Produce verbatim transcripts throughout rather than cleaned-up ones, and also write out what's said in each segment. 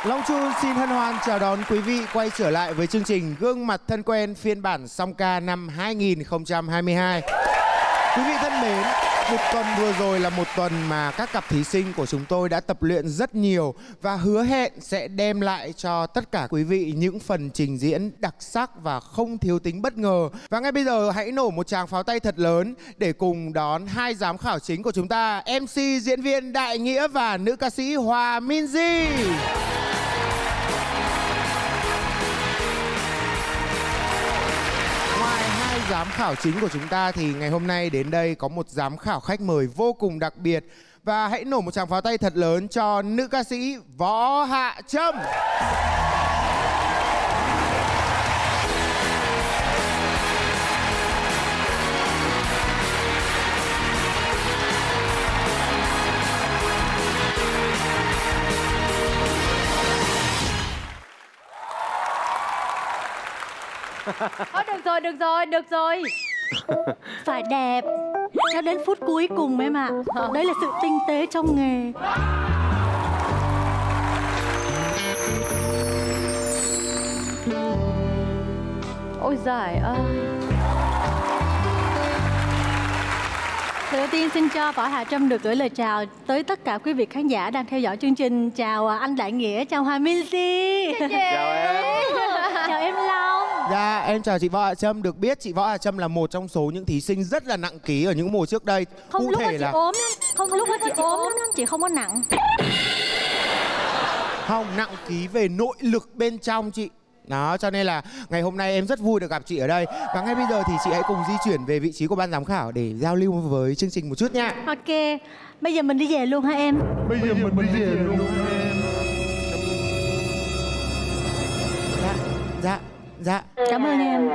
Long Chun xin hân hoan chào đón quý vị quay trở lại với chương trình Gương mặt thân quen phiên bản song ca năm hai nghìn không trăm hai mươi hai. Quý vị thân mến, một tuần vừa rồi là một tuần mà các cặp thí sinh của chúng tôi đã tập luyện rất nhiều và hứa hẹn sẽ đem lại cho tất cả quý vị những phần trình diễn đặc sắc và không thiếu tính bất ngờ. Và ngay bây giờ hãy nổ một tràng pháo tay thật lớn để cùng đón hai giám khảo chính của chúng ta, em xê diễn viên Đại Nghĩa và nữ ca sĩ Hòa Minzy. Giám khảo chính của chúng ta thì ngày hôm nay đến đây có một giám khảo khách mời vô cùng đặc biệt. Và hãy nổ một tràng pháo tay thật lớn cho nữ ca sĩ Võ Hạ Trâm. Thôi được rồi, được rồi, được rồi. Phải đẹp cho đến phút cuối cùng em ạ. Đấy là sự tinh tế trong nghề. Ôi giời ơi. Đầu tiên xin cho Võ Hạ Trâm được gửi lời chào tới tất cả quý vị khán giả đang theo dõi chương trình. Chào anh Đại Nghĩa, chào Hòa Minzy. Chào em. Chào em Long. Dạ, em chào chị Võ Hạ Trâm. Được biết chị Võ Hạ Trâm là một trong số những thí sinh rất là nặng ký ở những mùa trước đây. Không, cụ lúc đó thể chị là ốm lắm. Không, lúc đó chị ốm lắm, chị không có nặng. Không, nặng ký về nội lực bên trong chị. Đó, cho nên là ngày hôm nay em rất vui được gặp chị ở đây. Và ngay bây giờ thì chị hãy cùng di chuyển về vị trí của ban giám khảo để giao lưu với chương trình một chút nha. Ok, bây giờ mình đi về luôn hả em? Bây giờ mình đi về luôn hả em? Dạ, dạ, dạ. Cảm ơn em.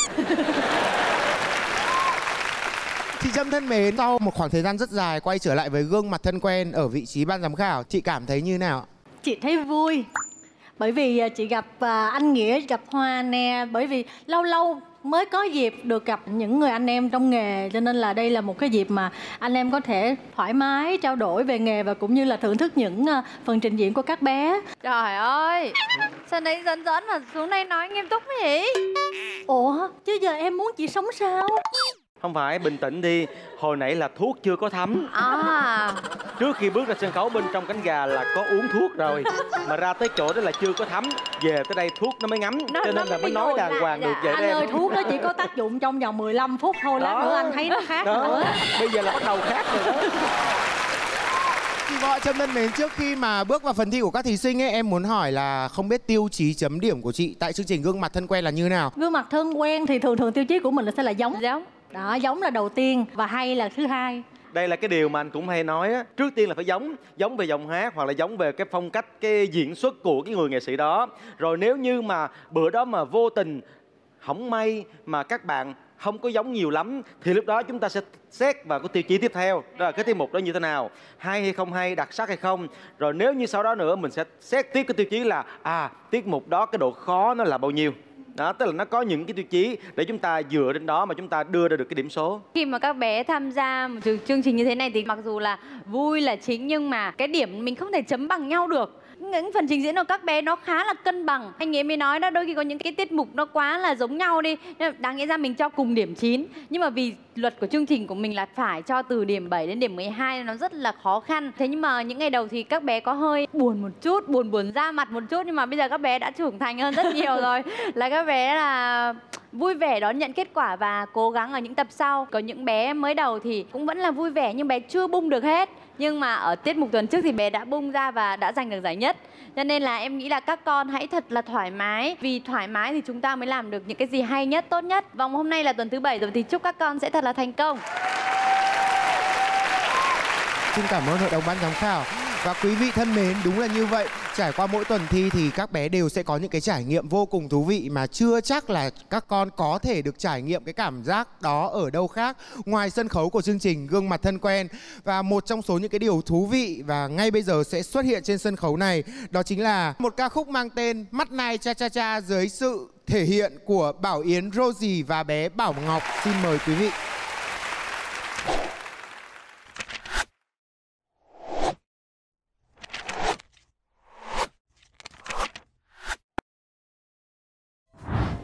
Chị Trâm thân mến, sau một khoảng thời gian rất dài quay trở lại với Gương mặt thân quen ở vị trí ban giám khảo, chị cảm thấy như nào? Chị thấy vui. Bởi vì chị gặp anh Nghĩa, gặp Hoa nè. Bởi vì lâu lâu mới có dịp được gặp những người anh em trong nghề. Cho nên là đây là một cái dịp mà anh em có thể thoải mái trao đổi về nghề và cũng như là thưởng thức những phần trình diễn của các bé. Trời ơi, sao nãy giỡn giỡn mà xuống đây nói nghiêm túc vậy? Ủa, chứ giờ em muốn chị sống sao? Không phải, bình tĩnh đi. Hồi nãy là thuốc chưa có thấm À. Trước khi bước ra sân khấu bên trong cánh gà là có uống thuốc rồi. Mà ra tới chỗ đó là chưa có thấm. Về tới đây thuốc nó mới ngấm. Nó, cho nên là mới nói đàng hoàng được vậy đó anh em. ơi, thuốc đó chỉ có tác dụng trong vòng mười lăm phút thôi. Lát nữa anh thấy nó khác đó. nữa. Bây giờ là bắt đầu khác rồi đó. Chị Võ Trâm thân mến, trước khi mà bước vào phần thi của các thí sinh ấy, em muốn hỏi là không biết tiêu chí chấm điểm của chị tại chương trình Gương mặt thân quen là như nào? Gương mặt thân quen thì thường thường tiêu chí của mình là sẽ là giống. Giống. Đó, giống là đầu tiên và hay là thứ hai. Đây là cái điều mà anh cũng hay nói á. Trước tiên là phải giống. Giống về giọng hát hoặc là giống về cái phong cách, cái diễn xuất của cái người nghệ sĩ đó. Rồi nếu như mà bữa đó mà vô tình hỏng may mà các bạn không có giống nhiều lắm thì lúc đó chúng ta sẽ xét vào cái tiêu chí tiếp theo. Đó là cái tiết mục đó như thế nào, hay hay không hay, đặc sắc hay không. Rồi nếu như sau đó nữa mình sẽ xét tiếp cái tiêu chí là à, tiết mục đó cái độ khó nó là bao nhiêu. Đó, tức là nó có những cái tiêu chí để chúng ta dựa trên đó mà chúng ta đưa ra được cái điểm số. Khi mà các bé tham gia một chương trình như thế này thì mặc dù là vui là chính nhưng mà cái điểm mình không thể chấm bằng nhau được. Những phần trình diễn của các bé nó khá là cân bằng. Anh Nghĩa mới nói đó, đôi khi có những cái tiết mục nó quá là giống nhau đi. Đáng nghĩa ra mình cho cùng điểm chín. Nhưng mà vì luật của chương trình của mình là phải cho từ điểm bảy đến điểm mười hai, nó rất là khó khăn. Thế nhưng mà những ngày đầu thì các bé có hơi buồn một chút, buồn buồn ra mặt một chút. Nhưng mà bây giờ các bé đã trưởng thành hơn rất nhiều rồi. Là các bé là vui vẻ đón nhận kết quả và cố gắng ở những tập sau. Có những bé mới đầu thì cũng vẫn là vui vẻ nhưng bé chưa bung được hết. Nhưng mà ở tiết mục tuần trước thì bé đã bung ra và đã giành được giải nhất. Cho nên là em nghĩ là các con hãy thật là thoải mái. Vì thoải mái thì chúng ta mới làm được những cái gì hay nhất, tốt nhất. Vòng hôm nay là tuần thứ bảy rồi thì chúc các con sẽ thật là thành công. Xin cảm ơn hội đồng ban giám khảo. Và quý vị thân mến, đúng là như vậy. Trải qua mỗi tuần thi thì các bé đều sẽ có những cái trải nghiệm vô cùng thú vị mà chưa chắc là các con có thể được trải nghiệm cái cảm giác đó ở đâu khác ngoài sân khấu của chương trình Gương mặt thân quen. Và một trong số những cái điều thú vị và ngay bây giờ sẽ xuất hiện trên sân khấu này, đó chính là một ca khúc mang tên Mắt Nai Cha Cha Cha dưới sự thể hiện của Bảo Yến, Rosie và bé Bảo Ngọc. Xin mời quý vị.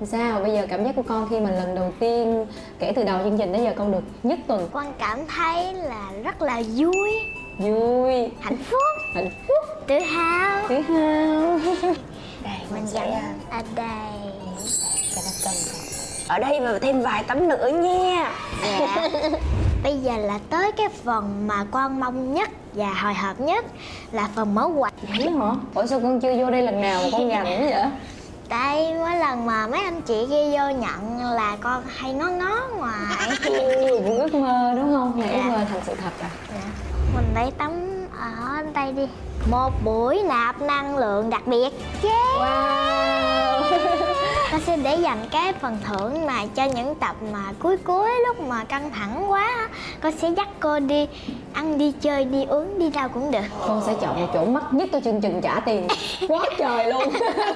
sao? Bây giờ cảm giác của con khi mà lần đầu tiên kể từ đầu chương trình đến giờ con được nhất tuần. Con cảm thấy là rất là vui, Vui, hạnh phúc, hạnh phúc, tự hào. tự hào. Đây, mình dẫn ở đây. Cho nó cân ở đây mà thêm vài tấm nữa nha. Dạ. Bây giờ là tới cái phần mà con mong nhất và hồi hộp nhất là phần mở quà. Vậy hả? Ủa sao con chưa vô đây lần nào mà con rành quá vậy? Tại mỗi lần mà mấy anh chị kia vô nhận là con hay ngó ngó ngoài. Cũng ước mơ đúng không? Là Dạ. ước mơ thành sự thật à? Dạ. Mình lấy tấm ở đây đi. Một buổi nạp năng lượng đặc biệt. Yeah. Wow. Con sẽ để dành cái phần thưởng mà cho những tập mà cuối cuối lúc mà căng thẳng quá á, con sẽ dắt cô đi ăn, đi chơi, đi uống, đi đâu cũng được. Con sẽ chọn một chỗ mắc nhất cho chương trình trả tiền quá trời luôn.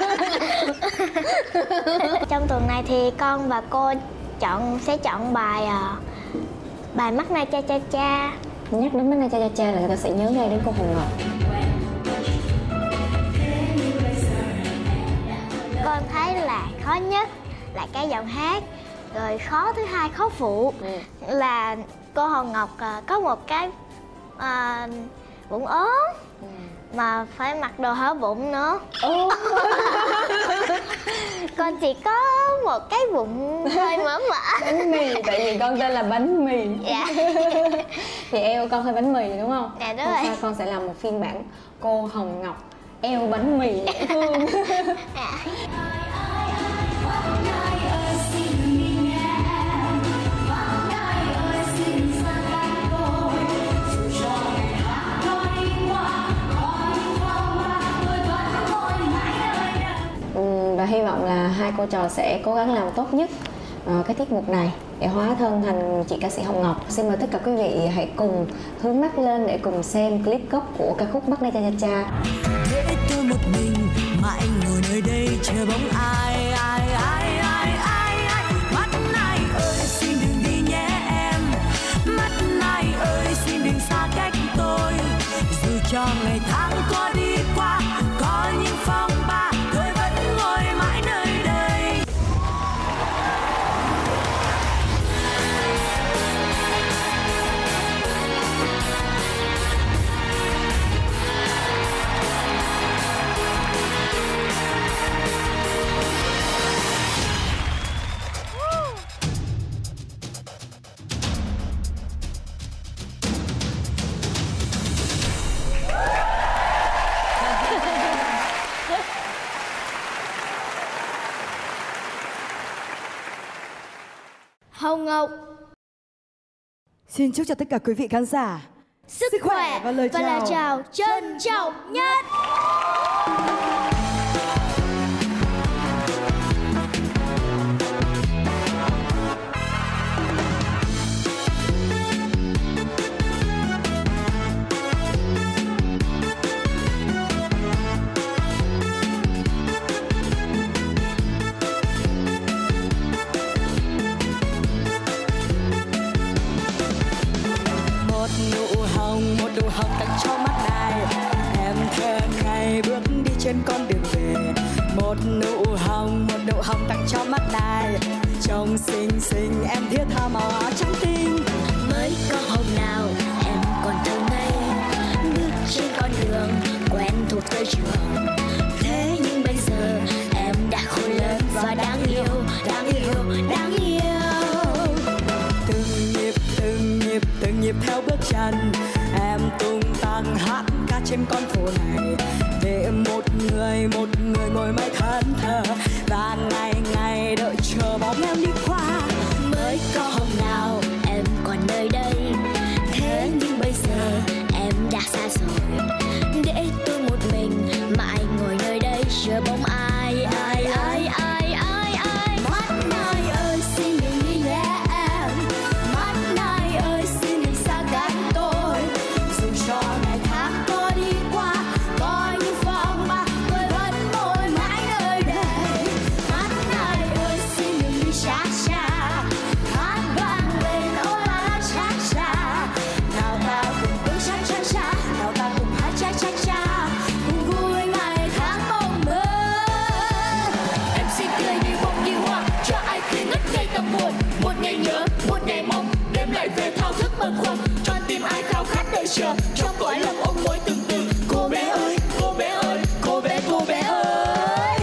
Trong tuần này thì con và cô chọn sẽ chọn bài uh, bài Mắt Na Cha Cha Cha. Nhắc đến Mắt Na Cha Cha Cha là người ta sẽ nhớ ngay đến cô Hồng Ngọc. Con thấy là khó nhất là cái giọng hát, rồi khó thứ hai khó phụ ừ. là cô Hồng Ngọc uh, có một cái uh, bụng ốm ừ. mà phải mặc đồ hở bụng nữa. Oh. Con chỉ có một cái bụng hơi mỡ mỡ. Bánh mì, tại vì con tên là bánh mì. Dạ. Thì eo con hơi bánh mì đúng không? Dạ đúng con rồi. Sao con sẽ làm một phiên bản cô Hồng Ngọc eo bánh mì dễ thương. Dạ. Và hy vọng là hai cô trò sẽ cố gắng làm tốt nhất uh, cái tiết mục này để hóa thân thành chị ca sĩ Hồng Ngọc. Xin mời tất cả quý vị hãy cùng hướng mắt lên để cùng xem clip gốc của ca khúc Mắt Na Cha Cha Cha. Để tôi một mình mà anh ngồi nơi đây chờ bóng ai ai ai ai ai ai. Mắt này ơi xin đừng đi nhé em, mắt này ơi xin đừng xa cách tôi. Dù cho ngày tháng có đi qua, có những phong ba, tôi vẫn ngồi mãi nơi đây. Hồng Ngọc xin chúc cho tất cả quý vị khán giả sức, sức khỏe và lời, và chào. lời chào trân trọng nhất. Hồng tặng cho mắt này, em thơ ngày bước đi trên con đường về. Một nụ hồng, một nụ hồng tặng cho mắt này, trông xinh xinh em thiết tha màu áo trắng tinh. Mới có hôm nào em còn thơ ngây, bước trên con đường quen thuộc tới trường. Thế nhưng bây giờ em đã khôn lớn và đáng yêu, đáng yêu, đáng yêu. Từng nhịp, từng nhịp, từng nhịp theo bước chân em tung tăng hát ca trên con phố này, để một người một người ngồi mãi thẫn thờ và ngày ngày đợi chờ bóng em đi qua. Mới có hôm nào em còn nơi đây, thế nhưng bây giờ em đã xa rồi. Để tôi một mình mãi ngồi nơi đây chờ bóng ai ai ai ai ai ai. Mắt này ơi xin đừng đi nhé em, mắt này ơi xin đừng xa cách tôi. Dù cho ngày tháng có đi qua, có những phong ba, tôi vẫn ngồi mãi nơi đây. Mắt này ơi xin đừng đi xa xa, bâng khuâng, con tim ai khao khát đợi chờ trong cõi lòng ôm môi từng từ. Cô bé ơi, cô bé ơi, cô bé, cô bé ơi.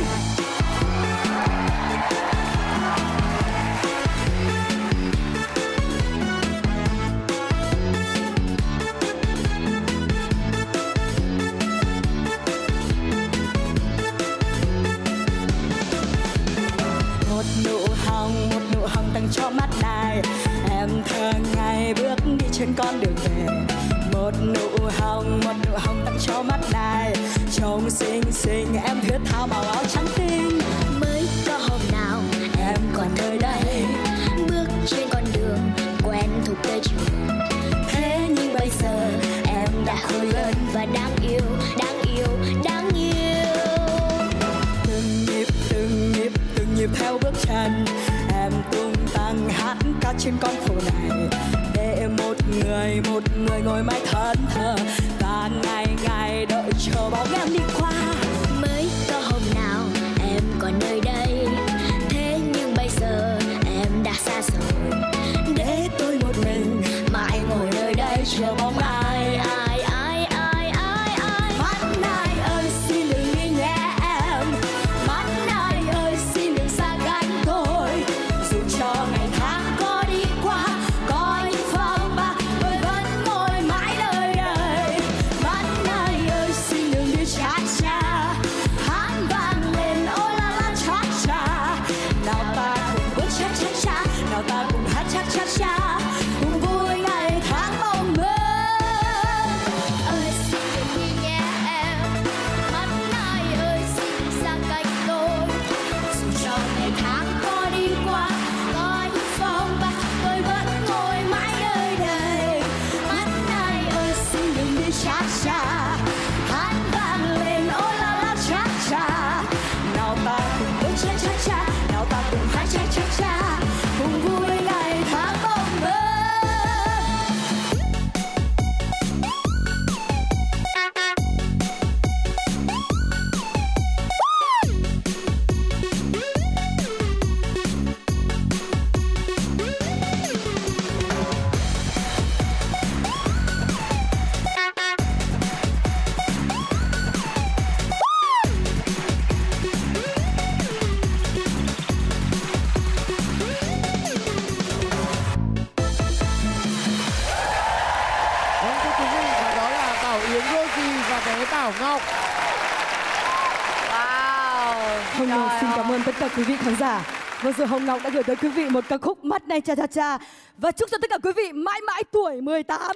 Một nụ hồng, một nụ hồng tặng cho mắt này, em thơ ngày bước đi trên con đường về. Một nụ hồng, một nụ hồng tặng cho mắt này, trông xinh xinh em thướt tha màu áo trắng tinh. Mới có hôm nào em còn nơi đây, bước trên con đường quen thuộc tới trường. Thế nhưng bây giờ em đã khôn lớn và đáng yêu, đáng yêu, đáng yêu. Từng nhịp, từng nhịp, từng nhịp theo bước chân, em tung tăng hát ca trên con phố này. Để một người, một người ngồi mãi thẫn thờ và ngày ngày đợi chờ bóng em đi qua. Mới có hôm nào em còn nơi đây, thế nhưng bây giờ em đã xa rồi. Để tôi một mình mãi ngồi nơi đây chờ bóng ai, ai, ai, ai, ai, ai. Mắt này ơi xin đừng đi nhé em, mắt này ơi xin đừng xa cách tôi. Dù cho ngày tháng có đi qua, có những phong ba, tôi vẫn ngồi mãi nơi đây. Mắt này ơi xin đừng đi cha cha, hát vang lên ô la la cha cha. Nào ta cùng bước cha cha cha, nào ta cùng hát cha cha cha, cùng vui ngày tháng mong mơ. Ơi xin đừng đi nhé em, mắt này ơi xin đừng xa cách tôi. Dù cho ngày tháng có đi qua, có những phong ba, tôi vẫn ngồi mãi nơi đây. Mắt này ơi xin đừng đi cha cha, hát vang lên ô la la cha cha. Nào ta cùng bước cha cha cha, nào ta cùng hát cha cha cha, cùng vui ngày tháng mong mơ. Vâng, thưa quý vị, và đó là Bảo Yến, Rosie và bé Bảo Ngọc. Wow. Hồng Ngọc xin cảm ơn tất cả quý vị khán giả. Vừa rồi Hồng Ngọc đã gửi tới quý vị một ca khúc Mắt Này Cha Cha Cha. Và chúc cho tất cả quý vị mãi mãi tuổi mười tám.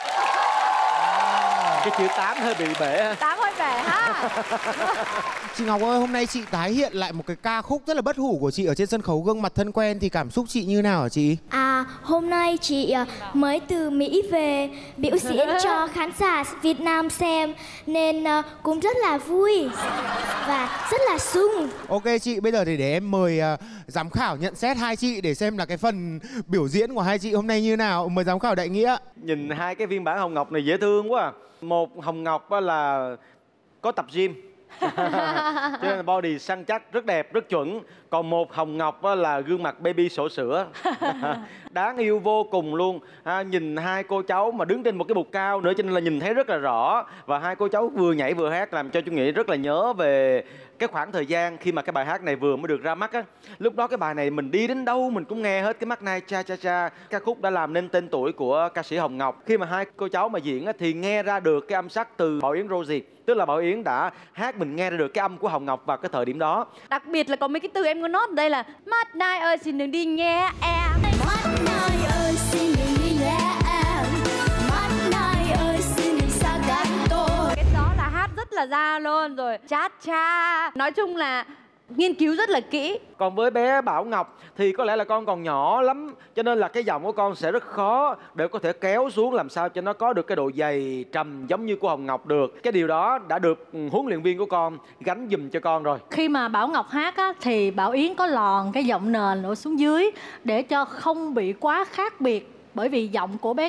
Cái chữ tám hơi bị bể. Tám hơi bể ha. Chị Ngọc ơi, hôm nay chị tái hiện lại một cái ca khúc rất là bất hủ của chị ở trên sân khấu Gương Mặt Thân Quen, thì cảm xúc chị như nào hả chị? À, hôm nay chị à, mới từ Mỹ về biểu diễn cho khán giả Việt Nam xem nên à, cũng rất là vui và rất là sung. Ok chị, bây giờ thì để em mời uh, giám khảo nhận xét hai chị để xem là cái phần biểu diễn của hai chị hôm nay như nào. Mời giám khảo Đại Nghĩa. Nhìn hai cái phiên bản Hồng Ngọc này dễ thương quá à. Một Hồng Ngọc á là có tập gym cho nên là body săn chắc, rất đẹp, rất chuẩn. Còn một Hồng Ngọc á là gương mặt baby sổ sữa đáng yêu vô cùng luôn. À, nhìn hai cô cháu mà đứng trên một cái bục cao nữa cho nên là nhìn thấy rất là rõ. Và hai cô cháu vừa nhảy vừa hát làm cho Trung Nghĩa rất là nhớ về cái khoảng thời gian khi mà cái bài hát này vừa mới được ra mắt á. Lúc đó cái bài này mình đi đến đâu mình cũng nghe hết. Cái Mắt Này Cha Cha Cha, ca khúc đã làm nên tên tuổi của ca sĩ Hồng Ngọc. Khi mà hai cô cháu mà diễn á, thì nghe ra được cái âm sắc từ Bảo Yến, Rosie. Tức là Bảo Yến đã hát mình nghe ra được cái âm của Hồng Ngọc vào cái thời điểm đó. Đặc biệt là có mấy cái từ em có nốt đây là Mắt Này ơi xin đừng đi nhé em. Mắt này ơi xin đừng đi nhé em, mắt này ơi xin đừng xa cách tôi. Cái đó là hát rất là ra luôn rồi. Chát cha. Nói chung là nghiên cứu rất là kỹ. Còn với bé Bảo Ngọc thì có lẽ là con còn nhỏ lắm, cho nên là cái giọng của con sẽ rất khó để có thể kéo xuống làm sao cho nó có được cái độ dày trầm giống như của Hồng Ngọc được. Cái điều đó đã được huấn luyện viên của con gánh giùm cho con rồi. Khi mà Bảo Ngọc hát á, thì Bảo Yến có lòn cái giọng nền ở xuống dưới để cho không bị quá khác biệt. Bởi vì giọng của bé Ngọc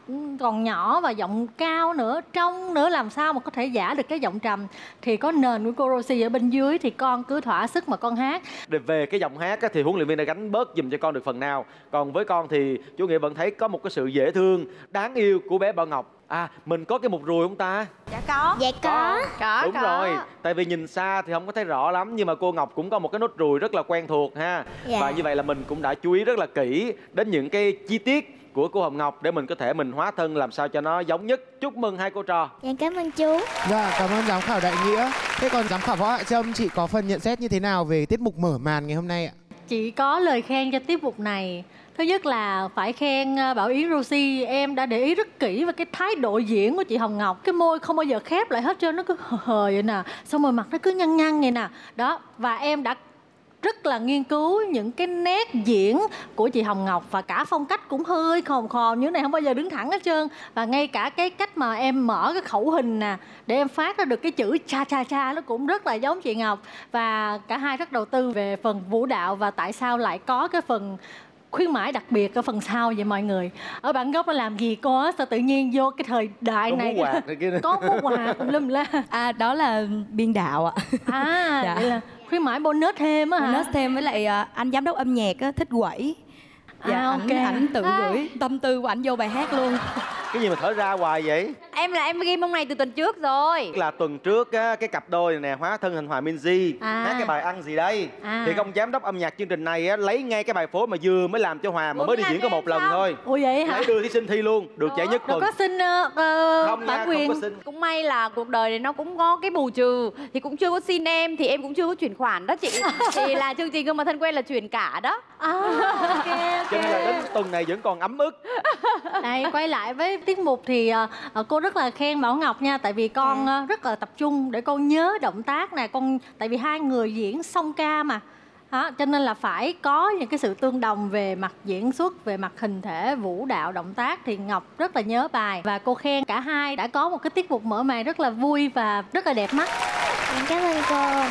còn nhỏ và giọng cao nữa, trong nữa, làm sao mà có thể giả được cái giọng trầm. Thì có nền của cô Rosie ở bên dưới thì con cứ thỏa sức mà con hát. Để về cái giọng hát á, thì huấn luyện viên đã gánh bớt giùm cho con được phần nào. Còn với con thì chú Nghĩa vẫn thấy có một cái sự dễ thương, đáng yêu của bé Bảo Ngọc. À, mình có cái mục ruồi không ta? Dạ có. Dạ có. Có, Đúng có. rồi, tại vì nhìn xa thì không có thấy rõ lắm, nhưng mà cô Ngọc cũng có một cái nốt ruồi rất là quen thuộc ha. Dạ. Và như vậy là mình cũng đã chú ý rất là kỹ đến những cái chi tiết của cô Hồng Ngọc để mình có thể mình hóa thân làm sao cho nó giống nhất. Chúc mừng hai cô trò. Dạ cảm ơn chú. Dạ, cảm ơn giám khảo Đại Nghĩa. Thế còn giám khảo Võ Hạ Trâm, chị có phần nhận xét như thế nào về tiết mục mở màn ngày hôm nay ạ? Chị có lời khen cho tiết mục này. Thứ nhất là phải khen Bảo Yến Rosie, em đã để ý rất kỹ về cái thái độ diễn của chị Hồng Ngọc. Cái môi không bao giờ khép lại hết trơn, nó cứ hờ hờ vậy nè, xong rồi mặt nó cứ nhăn nhăn vậy nè. Đó, và em đã rất là nghiên cứu những cái nét diễn của chị Hồng Ngọc, và cả phong cách cũng hơi khòn khòn như thế này, không bao giờ đứng thẳng hết trơn. Và ngay cả cái cách mà em mở cái khẩu hình nè để em phát ra được cái chữ cha cha cha, nó cũng rất là giống chị Ngọc. Và cả hai rất đầu tư về phần vũ đạo, và tại sao lại có cái phần khuyến mãi đặc biệt ở phần sau vậy mọi người? Ở bản gốc nó làm gì có, sao tự nhiên vô cái thời đại Có này múa quạt này kia nữa. có múa quạt lum la. À, đó là biên đạo ạ. À, Dạ. vậy là khuyến mãi bonus thêm á hả? Bonus thêm với lại à, anh giám đốc âm nhạc á, thích quẩy. Dạ, À, ảnh, ok. ảnh tự À. gửi tâm tư của ảnh vô bài hát luôn. Cái gì mà thở ra hoài vậy? Em là em ghi mông này từ tuần trước rồi. Là tuần trước á, cái cặp đôi này nè hóa thân thành Hòa Minzy À. hát cái bài Ăn Gì Đây. À. Thì công giám đốc âm nhạc chương trình này á, lấy ngay cái bài phối mà vừa mới làm cho Hòa mà Ủa, mới đi làm diễn có cho một em lần sao? thôi. Ủa vậy hả? Lấy đưa thí sinh thi luôn, được giải nhất Đâu tuần. có xin uh, Không nha, bản không quyền. có xin. Cũng may là cuộc đời này nó cũng có cái bù trừ. Thì cũng chưa có xin em, thì em cũng chưa có chuyển khoản đó chị. Thì là chương trình Gương Mặt Thân Quen là chuyển cả đó. À, ok, Cho nên là ok. đến tuần này vẫn còn ấm ức. Đây, quay lại với tiết mục thì uh, cô rất là khen Bảo Ngọc nha. Tại vì con uh, rất là tập trung để con nhớ động tác nè. Con tại vì hai người diễn song ca mà. Đó, cho nên là phải có những cái sự tương đồng về mặt diễn xuất, về mặt hình thể, vũ đạo, động tác. Thì Ngọc rất là nhớ bài. Và cô khen cả hai đã có một cái tiết mục mở màn rất là vui và rất là đẹp mắt. Dạ cảm ơn cô.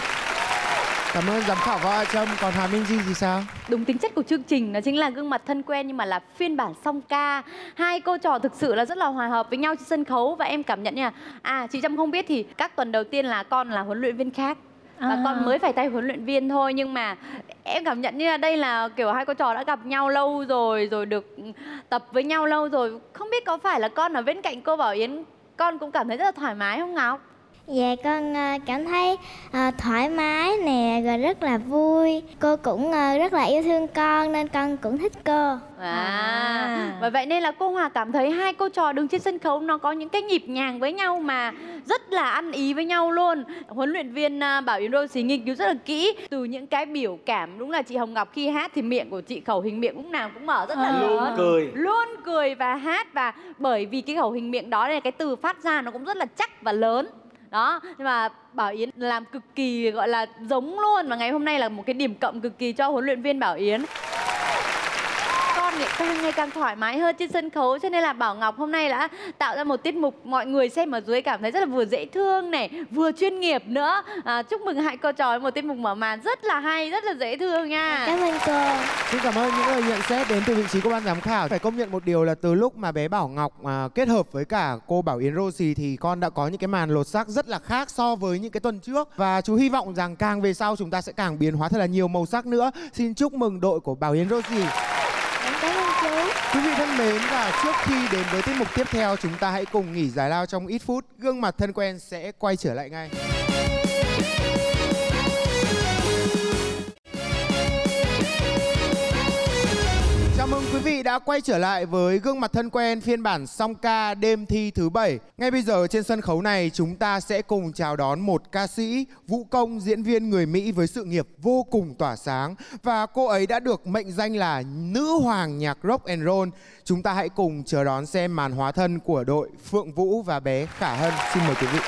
Cảm ơn giám khảo Võ Hạ Trâm. Còn Hòa Minzy thì sao? Đúng tính chất của chương trình, nó chính là Gương Mặt Thân Quen nhưng mà là phiên bản song ca. Hai cô trò thực sự là rất là hòa hợp với nhau trên sân khấu. Và em cảm nhận nha, à chị Trâm không biết thì các tuần đầu tiên là con là huấn luyện viên khác và À. con mới phải tay huấn luyện viên thôi. Nhưng mà em cảm nhận như là đây là kiểu hai cô trò đã gặp nhau lâu rồi, rồi được tập với nhau lâu rồi. Không biết có phải là con ở bên cạnh cô Bảo Yến, con cũng cảm thấy rất là thoải mái không Ngọc? Dạ con ờ, cảm thấy ờ, thoải mái nè, rồi rất là vui. Cô cũng ờ, rất là yêu thương con nên con cũng thích cô. À, À. và vậy nên là cô Hòa cảm thấy hai cô trò đứng trên sân khấu nó có những cái nhịp nhàng với nhau mà rất là ăn ý với nhau luôn. Huấn luyện viên à, Bảo Yến Rosie nghiên cứu rất là kỹ từ những cái biểu cảm. Đúng là chị Hồng Ngọc khi hát thì miệng của chị khẩu hình miệng lúc nào cũng mở rất là À. Luôn lớn, cười. luôn cười và hát. Và bởi vì cái khẩu hình miệng đó này, cái từ phát ra nó cũng rất là chắc và lớn. Đó, nhưng mà Bảo Yến làm cực kỳ gọi là giống luôn. Và ngày hôm nay là một cái điểm cộng cực kỳ cho huấn luyện viên Bảo Yến. Con lại càng ngày càng thoải mái hơn trên sân khấu. Cho nên là Bảo Ngọc hôm nay đã tạo ra một tiết mục mọi người xem ở dưới cảm thấy rất là vừa dễ thương này, vừa chuyên nghiệp nữa. à, Chúc mừng hai cô trò với một tiết mục mở màn rất là hay, rất là dễ thương nha. Cảm ơn cô. Xin cảm ơn những lời nhận xét đến từ vị trí của ban giám khảo. Phải công nhận một điều là từ lúc mà bé Bảo Ngọc à, kết hợp với cả cô Bảo Yến Rosie thì con đã có những cái màn lột xác rất là khác so với những cái tuần trước. Và chú hy vọng rằng càng về sau chúng ta sẽ càng biến hóa thật là nhiều màu sắc nữa. Xin chúc mừng đội của Bảo Yến Rosie. Em cảm ơn chú. Quý vị thân mến, và trước khi đến với tiết mục tiếp theo, chúng ta hãy cùng nghỉ giải lao trong ít phút. Gương Mặt Thân Quen sẽ quay trở lại ngay. Chào mừng quý vị đã quay trở lại với Gương Mặt Thân Quen phiên bản song ca đêm thi thứ bảy. Ngay bây giờ trên sân khấu này chúng ta sẽ cùng chào đón một ca sĩ, vũ công, diễn viên người Mỹ với sự nghiệp vô cùng tỏa sáng. Và cô ấy đã được mệnh danh là nữ hoàng nhạc rock and roll. Chúng ta hãy cùng chờ đón xem màn hóa thân của đội Phượng Vũ và bé Khả Hân. Xin mời quý vị.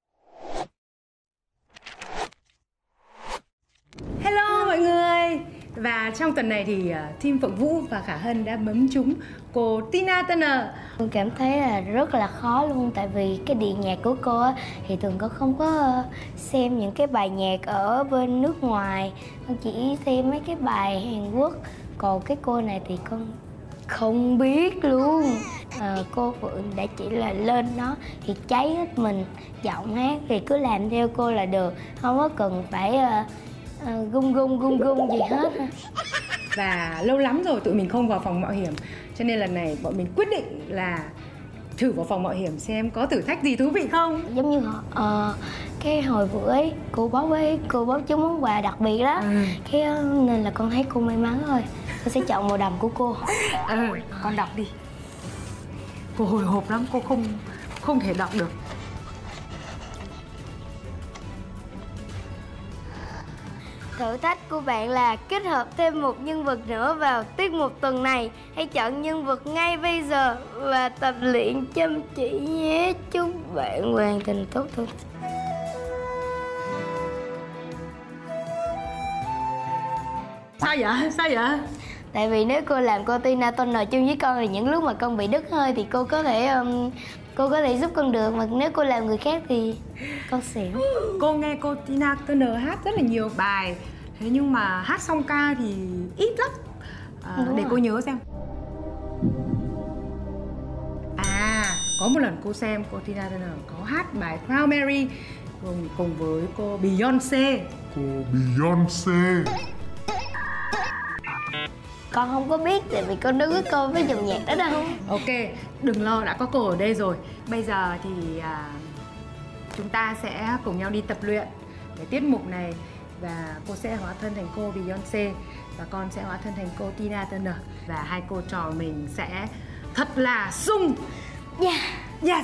Hello mọi người. Và trong tuần này thì uh, team Phượng Vũ và Khả Hân đã bấm trúng cô Tina Turner. Tôi cảm thấy là rất là khó luôn, tại vì cái điệu nhạc của cô á, thì Tường con không có xem những cái bài nhạc ở bên nước ngoài, con chỉ xem mấy cái bài Hàn Quốc. Còn cái cô này thì con không biết luôn. À, cô Phượng đã chỉ là lên đó thì cháy hết mình, giọng hát thì cứ làm theo cô là được, không có cần phải uh, uh, gung gung gung gung gì hết. Và lâu lắm rồi tụi mình không vào phòng mạo hiểm, cho nên lần này bọn mình quyết định là thử vào phòng mạo hiểm xem có thử thách gì thú vị không. Giống như họ uh, cái hồi bữa ấy cô bóc ấy cô bóc trúng món quà đặc biệt đó. Ừ. Cái nên là con thấy cô may mắn thôi, con sẽ chọn màu đầm của cô. Ừ, con đọc đi. Cô hồi hộp lắm, cô không không thể đọc được. Thử thách của bạn là kết hợp thêm một nhân vật nữa vào tiết mục tuần này. Hãy chọn nhân vật ngay bây giờ và tập luyện chăm chỉ nhé. Chúc bạn hoàn thành tốt thôi. Sao vậy? Sao vậy? Tại vì nếu cô làm cô Tina Turner chung với con thì những lúc mà con bị đứt hơi thì cô có thể um, cô có thể giúp con được, mà nếu cô làm người khác thì con xỉu. Cô nghe cô Tina Turner hát rất là nhiều bài, thế nhưng mà hát song ca thì ít lắm. À, để rồi. Cô nhớ xem. À, có một lần cô xem cô Tina Turner có hát bài Proud Mary cùng, cùng với cô Beyoncé. Cô Beyoncé. Con không có biết, tại vì con đâu có coi với dòng nhạc đó đâu. Ok, đừng lo, đã có cô ở đây rồi. Bây giờ thì à, chúng ta sẽ cùng nhau đi tập luyện cái tiết mục này. Và cô sẽ hóa thân thành cô Beyoncé và con sẽ hóa thân thành cô Tina Turner. Và hai cô trò mình sẽ thật là sung. Yeah. Yes.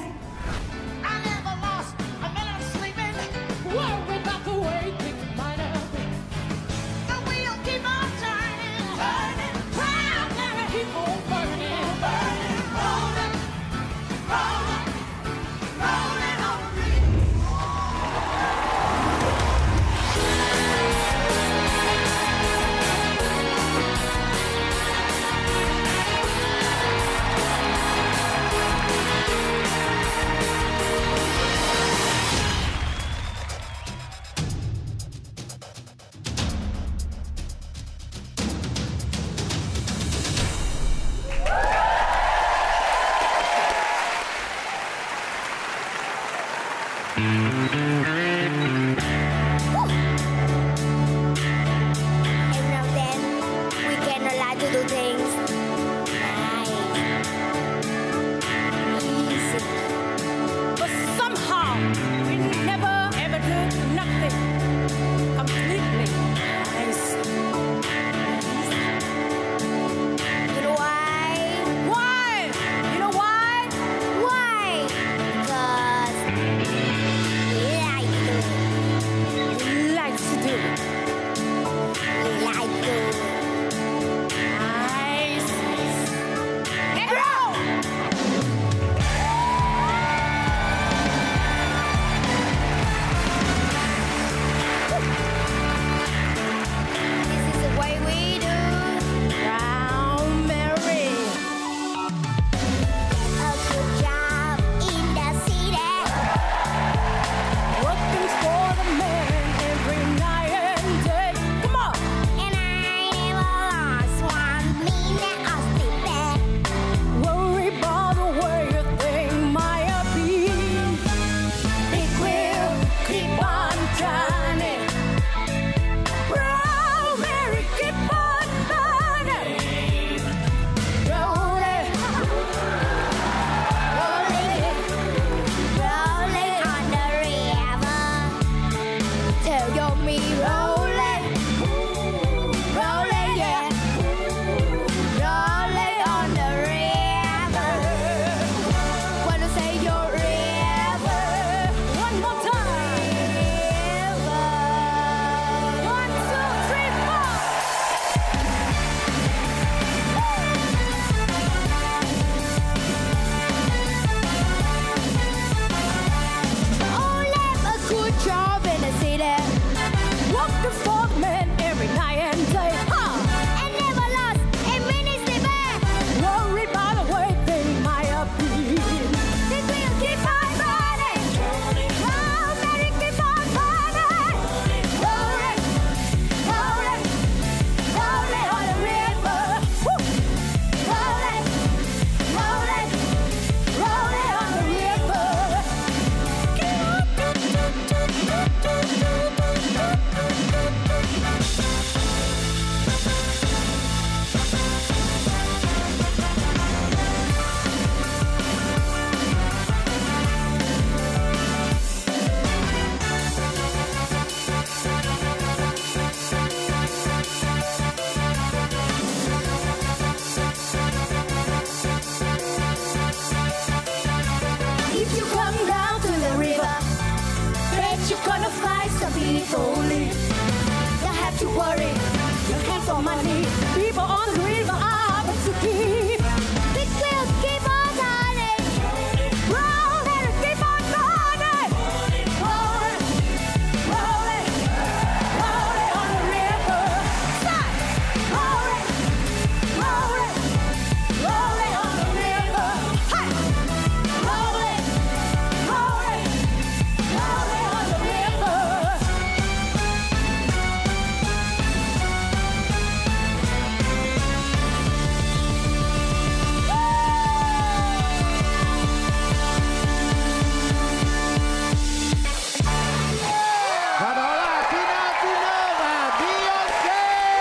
slowly. Don't have to worry, you can't for money. People on the river are but to keep. Big wheel keep on turning, roll and keep on rolling, rolling, rolling, rolling on the river. Stop, rolling, rolling, rolling on the river. Hey, rolling, rolling, rolling on the river. Và đó là Tina Turner và Beyoncé.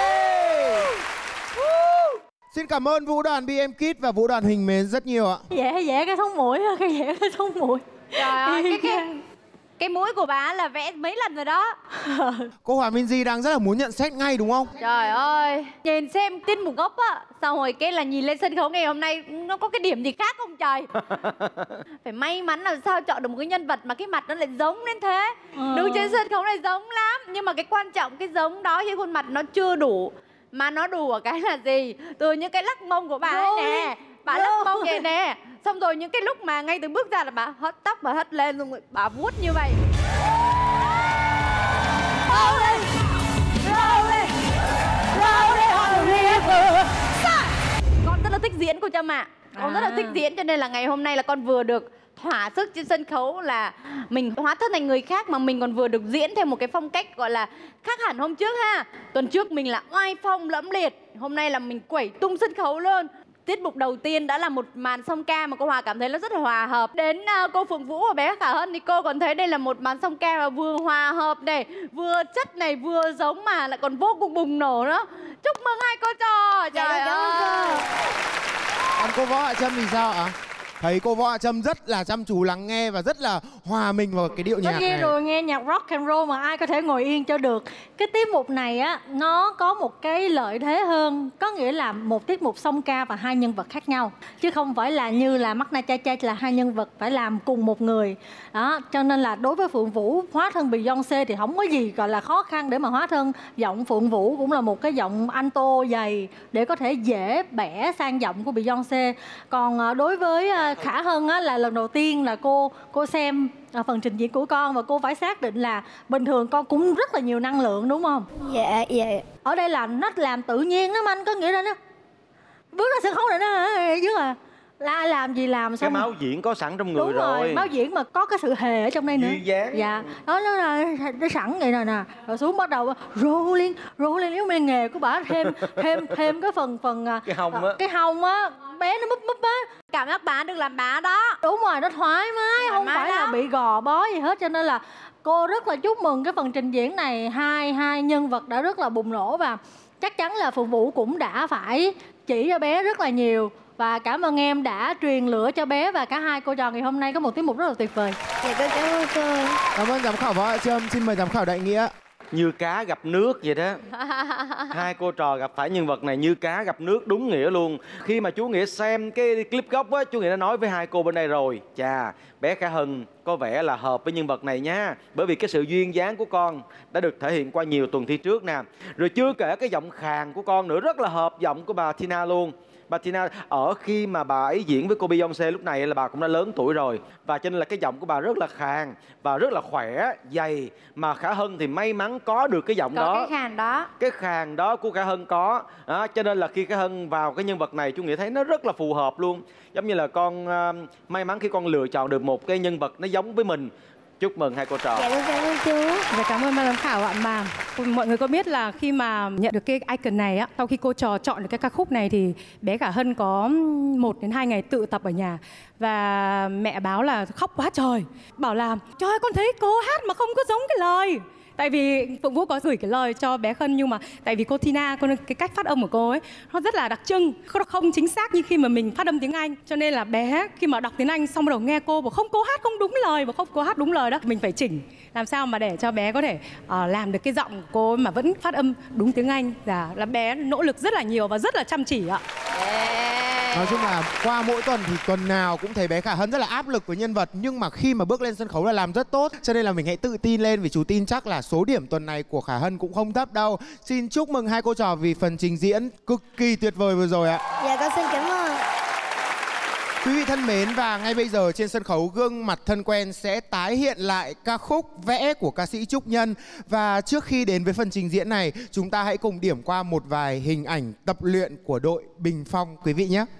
Xin cảm ơn vũ đoàn bê em Kids và vũ đoàn Huỳnh Mến rất nhiều ạ. Vẽ vẽ cái sống mũi, cái vẽ cái sống mũi. Trời ơi, cái, cái, cái mũi của bà là vẽ mấy lần rồi đó. Cô Hòa Minzy đang rất là muốn nhận xét ngay đúng không? Trời ơi, nhìn xem tiết mục gốc á, xong rồi cái là nhìn lên sân khấu ngày hôm nay nó có cái điểm gì khác không trời? Phải may mắn làm sao chọn được một cái nhân vật mà cái mặt nó lại giống đến thế. Ờ. Đứng trên sân khấu này giống lắm, nhưng mà cái quan trọng cái giống đó với khuôn mặt nó chưa đủ. Mà nó đủ ở cái là gì? Từ những cái lắc mông của bà ấy nè, bà lắc mông vậy nè. Xong rồi những cái lúc mà ngay từ bước ra là bà hất tóc, bà hất lên rồi bà vuốt như vậy. Rolling, rolling, rolling on the river. Con rất là thích diễn cô Trâm ạ. Con rất là thích diễn cho nên là ngày hôm nay là con vừa được thỏa sức trên sân khấu là mình hóa thân thành người khác mà mình còn vừa được diễn theo một cái phong cách gọi là khác hẳn hôm trước ha. Tuần trước mình là oai phong lẫm liệt, hôm nay là mình quẩy tung sân khấu luôn. Tiết mục đầu tiên đã là một màn song ca mà cô Hòa cảm thấy nó rất là hòa hợp. Đến uh, cô Phượng Vũ và bé Khả Hân thì cô còn thấy đây là một màn song ca mà vừa hòa hợp này, vừa chất này, vừa giống mà lại còn vô cùng bùng nổ nữa. Chúc mừng hai cô trò. Trời ơi. Còn cô Võ Hạ Trâm thì sao ạ? Thấy cô Võ Hạ Trâm rất là chăm chú lắng nghe và rất là hòa mình vào cái điệu nhạc Tất nhiên này. rồi, nghe nhạc rock and roll mà ai có thể ngồi yên cho được. Cái tiết mục này á, nó có một cái lợi thế hơn. Có nghĩa là một tiết mục song ca và hai nhân vật khác nhau. Chứ không phải là như là Mắt Na Cha Cha là hai nhân vật phải làm cùng một người. Đó, cho nên là đối với Phượng Vũ, hóa thân Beyoncé thì không có gì gọi là khó khăn để mà hóa thân. Giọng Phượng Vũ cũng là một cái giọng alto dày để có thể dễ bẻ sang giọng của Beyoncé. Còn đối với Khả Hân á, là lần đầu tiên là cô cô xem à, phần trình diễn của con và cô phải xác định là bình thường con cũng rất là nhiều năng lượng đúng không? Dạ, dạ. Ở đây là nó làm tự nhiên lắm anh, có nghĩa là nó bước ra sân khấu này nó chứ là là ai làm gì làm Cái xong máu diễn có sẵn trong người đúng rồi. rồi. Máu diễn mà có cái sự hề ở trong đây nữa. Duyên dáng. Dạ, đó nó là nó sẵn vậy nè nè. Rồi xuống bắt đầu rolling, rolling, nếu mà nghề của bà thêm thêm thêm cái phần phần Cái hông á. cái hông á, bé nó múp múp á. Cảm giác bà được làm bà đó. Đúng rồi, nó thoải mái, không mái phải đó. là bị gò bó gì hết. Cho nên là cô rất là chúc mừng cái phần trình diễn này. Hai hai nhân vật đã rất là bùng nổ và chắc chắn là Phượng Vũ cũng đã phải chỉ cho bé rất là nhiều. Và cảm ơn em đã truyền lửa cho bé và cả hai cô trò ngày hôm nay có một tiết mục rất là tuyệt vời. Dạ con cảm ơn cô. Cảm ơn giám khảo Võ Hạ Trâm. Xin mời giám khảo Đại Nghĩa. Như cá gặp nước vậy đó. Hai cô trò gặp phải nhân vật này như cá gặp nước đúng nghĩa luôn. Khi mà chú Nghĩa xem cái clip gốc á, chú Nghĩa đã nói với hai cô bên đây rồi. Chà, bé Khả Hân có vẻ là hợp với nhân vật này nha. Bởi vì cái sự duyên dáng của con đã được thể hiện qua nhiều tuần thi trước nè. Rồi chưa kể cái giọng khàn của con nữa, rất là hợp giọng của bà Tina luôn. Bà Tina ở khi mà bà ấy diễn với cô Beyoncé lúc này là bà cũng đã lớn tuổi rồi. Và cho nên là cái giọng của bà rất là khàn và rất là khỏe, dày. Mà Khả Hân thì may mắn có được cái giọng Có đó. cái khàn đó. Cái khàn đó của Khả Hân có đó, cho nên là khi Khả Hân vào cái nhân vật này chú nghĩ thấy nó rất là phù hợp luôn. Giống như là con uh, may mắn khi con lựa chọn được một cái nhân vật nó giống với mình. Chúc mừng hai cô trò. Dạ con cảm ơn chú. Và cảm ơn ban giám khảo ạ. Mà mọi người có biết là khi mà nhận được cái icon này á, sau khi cô trò chọn được cái ca khúc này thì bé Khả Hân có một đến hai ngày tự tập ở nhà. Và mẹ báo là khóc quá trời. Bảo là trời ơi, con thấy cô hát mà không có giống cái lời. Tại vì Phượng Vũ có gửi cái lời cho bé Hân, nhưng mà tại vì cô Tina, cô, cái cách phát âm của cô ấy nó rất là đặc trưng, nó không chính xác như khi mà mình phát âm tiếng Anh. Cho nên là bé khi mà đọc tiếng Anh xong bắt đầu nghe cô bảo không, cô hát không đúng lời, và không cô hát đúng lời đó. Mình phải chỉnh làm sao mà để cho bé có thể uh, làm được cái giọng của cô mà vẫn phát âm đúng tiếng Anh. Dạ, là bé nỗ lực rất là nhiều và rất là chăm chỉ ạ. Yeah. Nói chung là qua mỗi tuần thì tuần nào cũng thấy bé Khả Hân rất là áp lực với nhân vật, nhưng mà khi mà bước lên sân khấu là làm rất tốt, cho nên là mình hãy tự tin lên, vì chú tin chắc là số điểm tuần này của Khả Hân cũng không thấp đâu. Xin chúc mừng hai cô trò vì phần trình diễn cực kỳ tuyệt vời vừa rồi ạ. Dạ con xin cảm ơn. Quý vị thân mến, và ngay bây giờ trên sân khấu Gương Mặt Thân Quen sẽ tái hiện lại ca khúc Vẽ của ca sĩ Trúc Nhân. Và trước khi đến với phần trình diễn này, chúng ta hãy cùng điểm qua một vài hình ảnh tập luyện của đội Bình Phong quý vị nhé.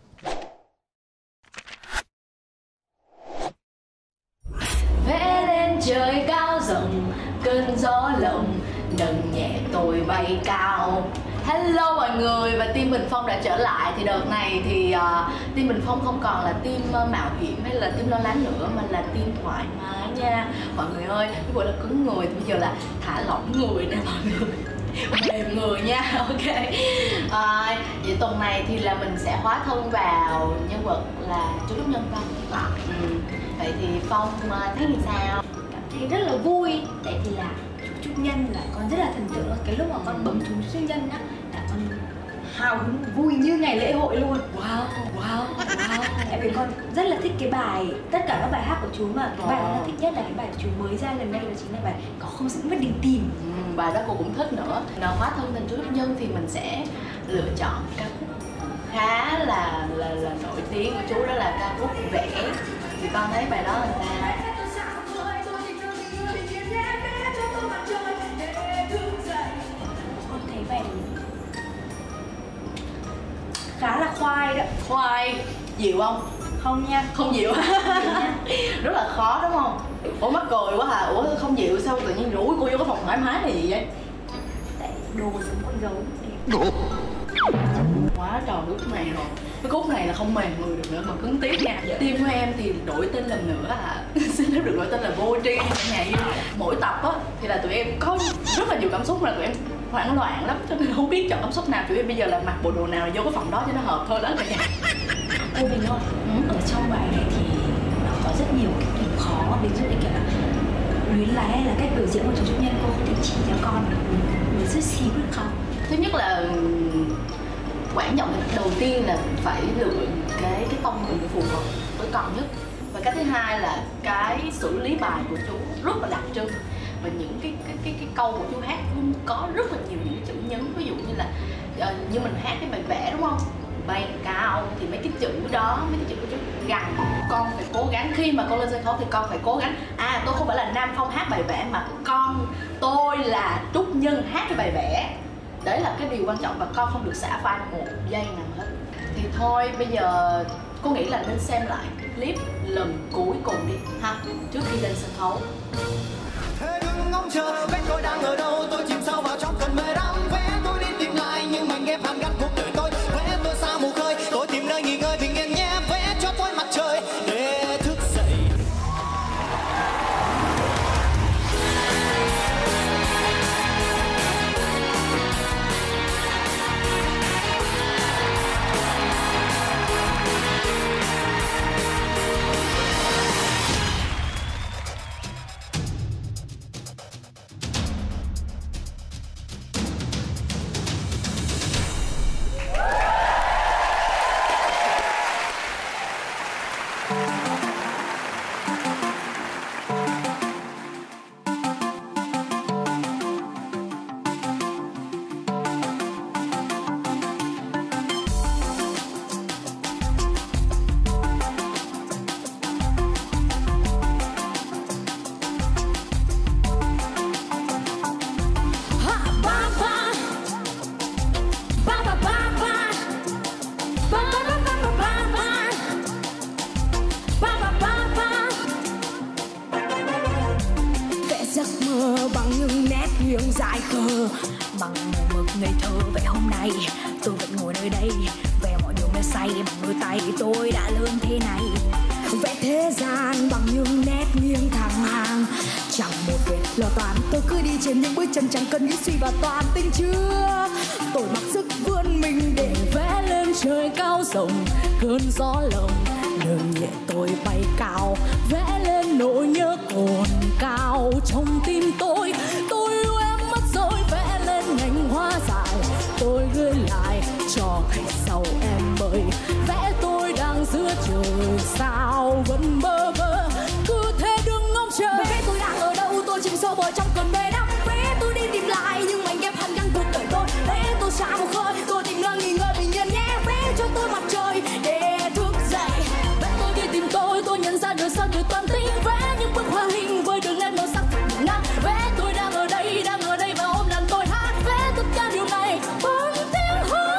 Vẽ lên trời cao rộng, cơn gió lộng nâng nhẹ tôi bay cao. Hello mọi người, và team Bình Phong đã trở lại. Thì đợt này thì uh, team Bình Phong không còn là team uh, mạo hiểm hay là team lo lắng nữa, mà là team thoải mái nha mọi người ơi. Cái buổi là cứng người thì bây giờ là thả lỏng người nè mọi người, mềm người nha. Ok. À, vậy tuần này thì là mình sẽ hóa thân vào nhân vật là chú Trúc Nhân Phong. À, ừ. Vậy thì Phong uh, thấy như sao? Cảm thấy rất là vui, tại vì là Trúc Nhân là con rất là thần tượng. Cái lúc mà con bấm trúng Trúc Nhân á là con hào hứng vui như ngày lễ hội luôn. Wow, wow, wow. Tại vì con rất là thích cái bài, tất cả các bài hát của chú, mà cái bài con thích nhất là cái bài chú mới ra lần này, đó chính là bài Có Không Dẫn Mất Đình Tìm. Ừ, bài đó cô cũng thích nữa. Nào hóa thân thành chú Trúc Nhân thì mình sẽ lựa chọn ca khúc khá là là là nổi tiếng của chú, đó là ca khúc Vẽ. Thì con thấy bài đó là sao? Khá là khoai đó. Khoai dịu không? Không nha. Không dịu. Rất là khó đúng không? Ủa mắc cười quá hả? Ủa không dịu sao tự nhiên rủ cô vô cái phòng thoải mái này gì vậy? Tại đồ giống con gấu. Đồ. Quá trời khúc này rồi. Cái khúc này là không mềm người được nữa mà cứng tiếp nha. Dạ. Team của em thì đổi tên lần nữa hả? Xin phép được đổi tên là Vô Tri nhà yêu. Mỗi tập á thì là tụi em có rất là nhiều cảm xúc, là tụi em hoảng loạn lắm, cho nên không biết chọn cảm xúc nào. Tụi em bây giờ là mặc bộ đồ nào vô cái phòng đó cho nó hợp thôi đó cả nhà. Cô Bình ơi, ừ. Ở trong bài này thì nó có rất nhiều cái điểm khó, ví dụ như kiểu là luyến lái hay là cách biểu diễn của chú Trúc Nhân, cô không thể chỉ cho con mình rất xíu được không? Thứ nhất là quan trọng đầu tiên là phải lựa cái cái tông hình phù hợp với con nhất, và cái thứ hai là cái xử lý bài của chú rất là đặc trưng, và những cái cái cái cái câu của chú hát cũng có rất là nhiều những chữ nhấn. Ví dụ như là uh, như mình hát cái bài Vẽ đúng không, bay cao thì mấy cái chữ đó, mấy cái chữ của chú gằn, con phải cố gắng khi mà con lên sân khấu thì con phải cố gắng. À, tôi không phải là Nam Phong hát bài Vẽ, mà con tôi là Trúc Nhân hát cái bài Vẽ. Đấy là cái điều quan trọng, và con không được xả vai một giây nào hết. Thì thôi bây giờ cô nghĩ là nên xem lại clip lần cuối cùng đi ha, trước khi lên sân khấu. Thế đừng ngóng chờ biết tôi đang ở đâu, tôi chìm sâu vào trong cơn mê đắm. Vẽ tôi đi tìm lại nhưng mình ghép hàn gắn cuộc đời tôi. Vẽ tôi xa mù khơi, tôi tìm nơi nghỉ ngơi bình yên nhé. Vẽ cho tôi mặt trời để thức dậy. nghiêng dài khờ bằng màu mực ngây thơ. Vậy hôm nay tôi vẫn ngồi nơi đây vẽ mọi điều mê say bằng đôi tay tôi đã lớn thế này. Vẽ thế gian bằng những nét nghiêng thẳng hàng, chẳng một vệt lo toan. Tôi cứ đi trên những bước chân chẳng cần nghĩ suy và toàn tình chưa. Tôi mặc sức vươn mình để vẽ lên trời cao rộng, cơn gió lồng nâng nhẹ tôi bay cao, vẽ lên nỗi nhớ cồn cao trong tim tôi. Tôi yêu em mất rồi, vẽ lên nhành hoa dài, tôi gửi lại cho ngày sau em ơi. Vẽ trời sao vẫn bơ vơ, cứ thế đứng ngóng chờ. Vé tôi đang ở đâu, tôi chìm sâu vào trong cơn mê đắm. Vé tôi đi tìm lại nhưng mảnh ghép hằn gắn cuộc đời tôi. Vé tôi xa một khơi, tôi tìm nơi nghỉ ngơi bình yên nhé. Vé cho tôi mặt trời để thức dậy. Vé tôi đi tìm tôi, tôi nhận ra được sao từ toàn tính. Vé những bức hoa hình với đường nét màu sắc thật nắng. Vé tôi đang ở đây, đang ở đây và ôm đàn tôi hát. Vé tất cả điều này bằng tiếng hát.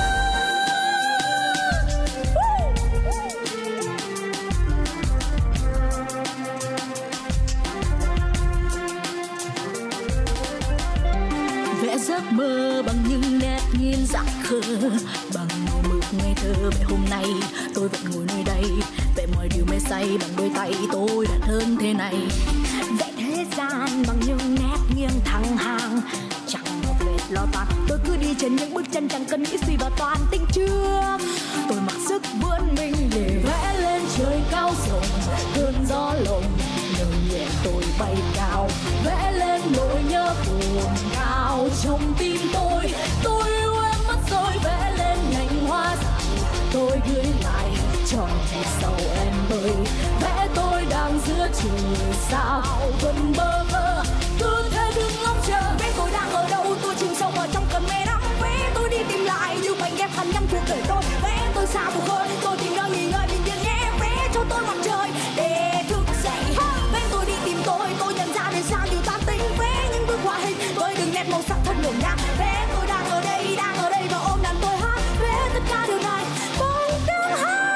Vẽ giấc mơ bằng những nét nhìn rạng khờ, bằng màu mực ngây thơ. Vậy hôm nay tôi vẫn ngồi nơi đây, vẽ mọi điều mê say bằng đôi tay tôi đặt hơn thế này. Vẽ thế gian bằng những nét nghiêng thẳng hàng, chẳng một vệt lo toan. Tôi cứ đi trên những bước chân chẳng cần nghĩ suy vào toàn tính trước. Tôi mặc sức vươn mình để vẽ lên trời cao rộng, cơn gió lộng nâng nhẹ tôi bay cao. Vẽ lên nỗi nhớ buồn cao trong tim tôi. Tôi yêu em mất rồi, vẽ lên nhành hoa dại. Tôi gửi lại cho ngày sau em ơi. Vẽ tôi đang giữa trời sao vẫn bơ vơ, cứ thế đứng ngóng chờ. Vé tôi đang ở đâu, tôi chìm sâu vào trong cơn mê đắm. Vé tôi đi tìm lại như mảnh ghép hằn gắn cuộc đời tôi. Vé tôi xa một khơi, tôi tìm nơi nghỉ ngơi bình yên nhé. Vé cho tôi mặt trời để thức dậy. Vé tôi đi tìm tôi, tôi nhận ra đời sao nhiều tan tính. Vé những bức họa hình với đường nét màu sắc thật ngổn ngang. Vé tôi đang ở đây, đang ở đây và ôm đàn tôi hát. Vé tất cả điều này bằng tiếng hát.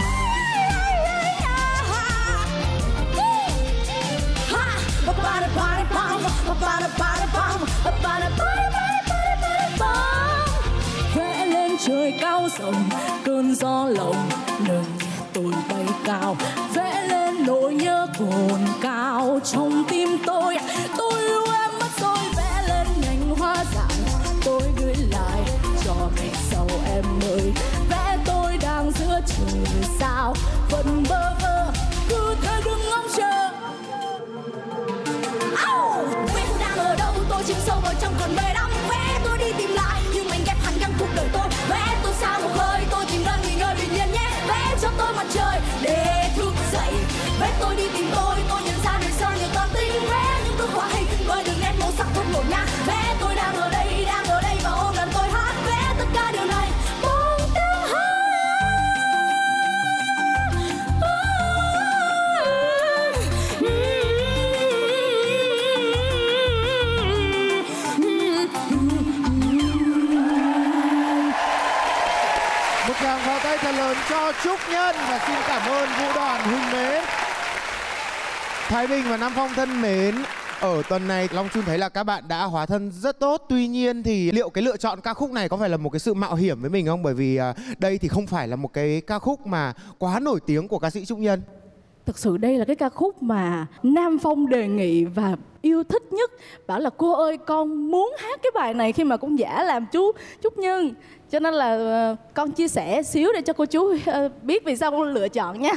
Vẽ lên trời cao rộng, cơn gió lộng nâng tôi bay cao. Vẽ lên nỗi nhớ cồn cao trong tim tôi. Tôi yêu em mất rồi, vẽ lên nhành hoa dại. Tôi gửi lại cho ngày sau em ơi. Vẽ tôi đang giữa trời sao vẫn bơ vơ, cứ thế đứng ngóng chờ. Vé tôi đang ở đâu, tôi chìm sâu vào trong cơn mê đắm. Vé tôi đi tìm lại nhưng mảnh ghép hằn gắn cuộc đời tôi. Vé tôi xa một hơi, tôi tìm nơi nghỉ ngơi bình yên nhé. Vé cho tôi mặt trời để thức dậy. Vé tôi đi tìm tôi, tôi nhận ra đời sau nhiều toàn tính. Vé những bức họa hình với đường nét màu sắc thật ngổn ngang. Vé tôi đang ở đây, đang ở đây và ôm đàn tôi hát. Vé tất cả điều này bằng tiếng hát. Một tràng pháo tay thật lớn cho Trúc Nhân và xin cảm ơn Vũ Đoàn Huỳnh Mến. Thái Bình và Nam Phong thân mến, ở tuần này Long Chun thấy là các bạn đã hóa thân rất tốt. Tuy nhiên thì liệu cái lựa chọn ca khúc này có phải là một cái sự mạo hiểm với mình không? Bởi vì à, đây thì không phải là một cái ca khúc mà quá nổi tiếng của ca sĩ Trúc Nhân. Thực sự đây là cái ca khúc mà Nam Phong đề nghị và yêu thích nhất. Bảo là cô ơi con muốn hát cái bài này khi mà con giả làm chú Trúc Nhân. Cho nên là uh, con chia sẻ xíu để cho cô chú uh, biết vì sao con lựa chọn nha.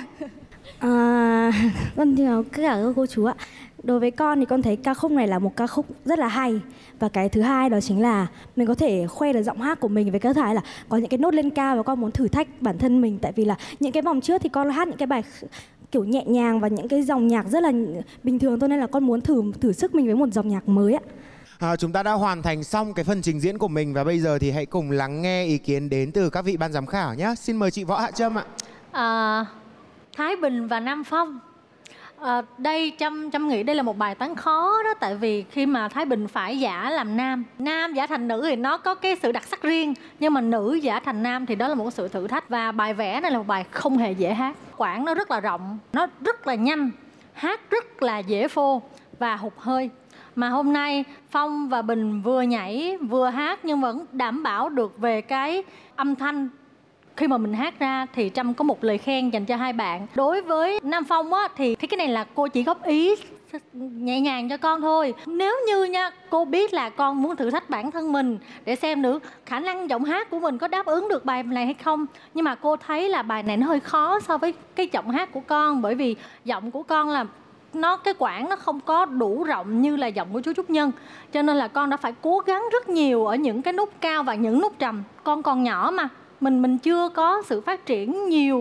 À, vâng thưa tất cả các cô chú ạ. Đối với con thì con thấy ca khúc này là một ca khúc rất là hay. Và cái thứ hai đó chính là mình có thể khoe được giọng hát của mình. Với cái thứ hai là có những cái nốt lên cao và con muốn thử thách bản thân mình. Tại vì là những cái vòng trước thì con hát những cái bài kiểu nhẹ nhàng và những cái dòng nhạc rất là bình thường thôi, nên là con muốn thử thử sức mình với một dòng nhạc mới ạ. À, chúng ta đã hoàn thành xong cái phần trình diễn của mình và bây giờ thì hãy cùng lắng nghe ý kiến đến từ các vị ban giám khảo nhé. Xin mời chị Võ Hạ Trâm ạ. À, Thái Bình và Nam Phong. À, đây Trâm Trâm nghĩ đây là một bài toán khó đó, tại vì khi mà Thái Bình phải giả làm nam, nam giả thành nữ thì nó có cái sự đặc sắc riêng, nhưng mà nữ giả thành nam thì đó là một sự thử thách. Và bài vẽ này là một bài không hề dễ hát. Quãng nó rất là rộng, nó rất là nhanh, hát rất là dễ phô và hụt hơi. Mà hôm nay Phong và Bình vừa nhảy vừa hát nhưng vẫn đảm bảo được về cái âm thanh. Khi mà mình hát ra thì Trâm có một lời khen dành cho hai bạn. Đối với Nam Phong á, thì cái này là cô chỉ góp ý nhẹ nhàng cho con thôi. Nếu như nha, cô biết là con muốn thử thách bản thân mình để xem được khả năng giọng hát của mình có đáp ứng được bài này hay không. Nhưng mà cô thấy là bài này nó hơi khó so với cái giọng hát của con. Bởi vì giọng của con là nó cái quãng nó không có đủ rộng như là giọng của chú Trúc Nhân. Cho nên là con đã phải cố gắng rất nhiều ở những cái nút cao và những nút trầm. Con còn nhỏ mà, mình mình chưa có sự phát triển nhiều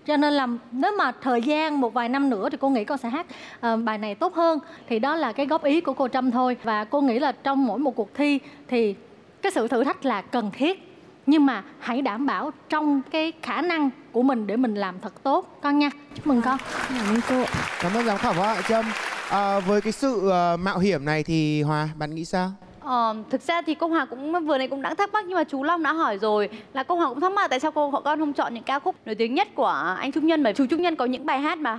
Cho nên là nếu mà thời gian một vài năm nữa thì cô nghĩ con sẽ hát uh, bài này tốt hơn. Thì đó là cái góp ý của cô Trâm thôi. Và cô nghĩ là trong mỗi một cuộc thi thì cái sự thử thách là cần thiết, nhưng mà hãy đảm bảo trong cái khả năng của mình để mình làm thật tốt con nha. Chúc mừng con. Cảm ơn cô. Cảm ơn giám khảo Võ Trâm. À, với cái sự uh, mạo hiểm này thì Hòa, bạn nghĩ sao? Ờ, thực ra thì cô Hòa cũng vừa này cũng đã thắc mắc, nhưng mà chú Long đã hỏi rồi, là cô Hòa cũng thắc mắc tại sao cô con không chọn những ca khúc nổi tiếng nhất của anh Trúc Nhân, bởi chú Trúc Nhân có những bài hát mà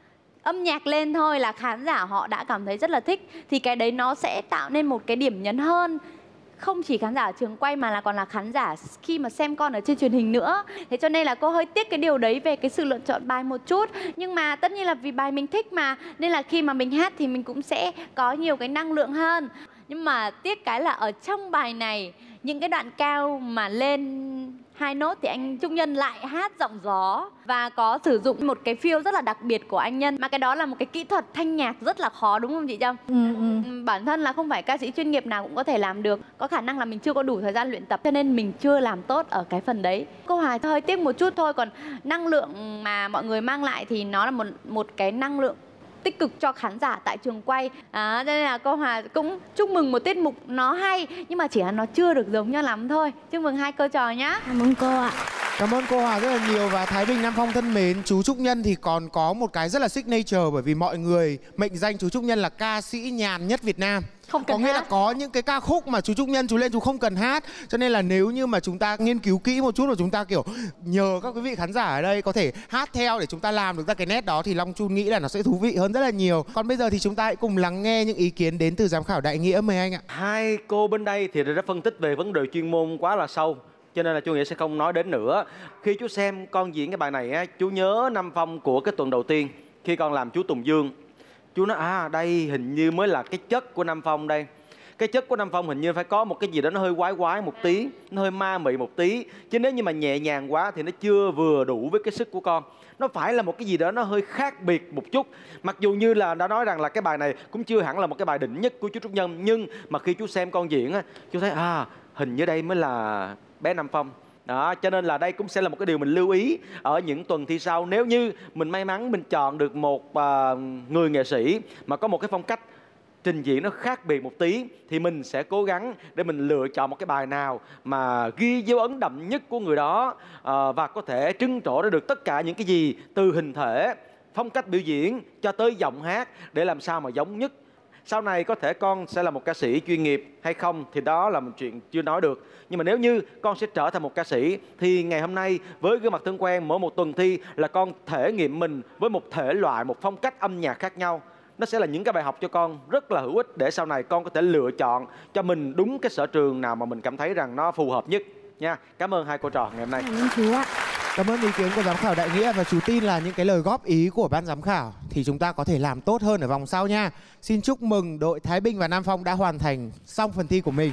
âm nhạc lên thôi là khán giả họ đã cảm thấy rất là thích, thì cái đấy nó sẽ tạo nên một cái điểm nhấn hơn, không chỉ khán giả ở trường quay mà là còn là khán giả khi mà xem con ở trên truyền hình nữa. Thế cho nên là cô hơi tiếc cái điều đấy về cái sự lựa chọn bài một chút. Nhưng mà tất nhiên là vì bài mình thích mà, nên là khi mà mình hát thì mình cũng sẽ có nhiều cái năng lượng hơn. Nhưng mà tiếc cái là ở trong bài này, những cái đoạn cao mà lên hai nốt thì anh Trúc Nhân lại hát giọng gió và có sử dụng một cái feel rất là đặc biệt của anh Nhân, mà cái đó là một cái kỹ thuật thanh nhạc rất là khó, đúng không chị Trâm? Ừ, ừ. Bản thân là không phải ca sĩ chuyên nghiệp nào cũng có thể làm được, có khả năng là mình chưa có đủ thời gian luyện tập cho nên mình chưa làm tốt ở cái phần đấy. Cô Hòa hơi tiếc một chút thôi, còn năng lượng mà mọi người mang lại thì nó là một một cái năng lượng tích cực cho khán giả tại trường quay. À, cho nên là cô Hòa cũng chúc mừng một tiết mục nó hay, nhưng mà chỉ là nó chưa được giống nhau lắm thôi. Chúc mừng hai cô trò nhá. Cảm ơn cô ạ. Cảm ơn cô Hòa rất là nhiều. Và Thái Bình, Nam Phong thân mến, chú Trúc Nhân thì còn có một cái rất là signature, bởi vì mọi người mệnh danh chú Trúc Nhân là ca sĩ nhàn nhất Việt Nam. Không cần có nghĩa hát. là có những cái ca khúc mà chú Trúc Nhân chú lên chú không cần hát. Cho nên là nếu như mà chúng ta nghiên cứu kỹ một chút và chúng ta kiểu nhờ các quý vị khán giả ở đây có thể hát theo để chúng ta làm được ra cái nét đó, thì Long Chun nghĩ là nó sẽ thú vị hơn rất là nhiều. Còn bây giờ thì chúng ta hãy cùng lắng nghe những ý kiến đến từ giám khảo Đại Nghĩa. Mời anh ạ. Hai cô bên đây thì đã phân tích về vấn đề chuyên môn quá là sâu, cho nên là chú Nghĩa sẽ không nói đến nữa. Khi chú xem con diễn cái bài này á, chú nhớ Nam Phong của cái tuần đầu tiên khi con làm chú Tùng Dương. Chú nói à đây hình như mới là cái chất của Nam Phong đây. Cái chất của Nam Phong hình như phải có một cái gì đó nó hơi quái quái một tí, nó hơi ma mị một tí. Chứ nếu như mà nhẹ nhàng quá thì nó chưa vừa đủ với cái sức của con. Nó phải là một cái gì đó nó hơi khác biệt một chút. Mặc dù như là đã nói rằng là cái bài này cũng chưa hẳn là một cái bài đỉnh nhất của chú Trúc Nhân, nhưng mà khi chú xem con diễn á, chú thấy à hình như đây mới là bé Nam Phong. Đó, cho nên là đây cũng sẽ là một cái điều mình lưu ý ở những tuần thi sau. Nếu như mình may mắn mình chọn được một uh, người nghệ sĩ mà có một cái phong cách trình diễn nó khác biệt một tí, thì mình sẽ cố gắng để mình lựa chọn một cái bài nào mà ghi dấu ấn đậm nhất của người đó, uh, và có thể trưng trổ ra được tất cả những cái gì từ hình thể, phong cách biểu diễn cho tới giọng hát, để làm sao mà giống nhất. Sau này có thể con sẽ là một ca sĩ chuyên nghiệp hay không thì đó là một chuyện chưa nói được. Nhưng mà nếu như con sẽ trở thành một ca sĩ thì ngày hôm nay với gương mặt thân quen, mỗi một tuần thi là con thể nghiệm mình với một thể loại, một phong cách âm nhạc khác nhau. Nó sẽ là những cái bài học cho con rất là hữu ích để sau này con có thể lựa chọn cho mình đúng cái sở trường nào mà mình cảm thấy rằng nó phù hợp nhất nha. Cảm ơn hai cô trò ngày hôm nay. Cảm ơn chú ạ. Cảm ơn ý kiến của giám khảo Đại Nghĩa, và chú tin là những cái lời góp ý của ban giám khảo thì chúng ta có thể làm tốt hơn ở vòng sau nha. Xin chúc mừng đội Thái Bình và Nam Phong đã hoàn thành xong phần thi của mình.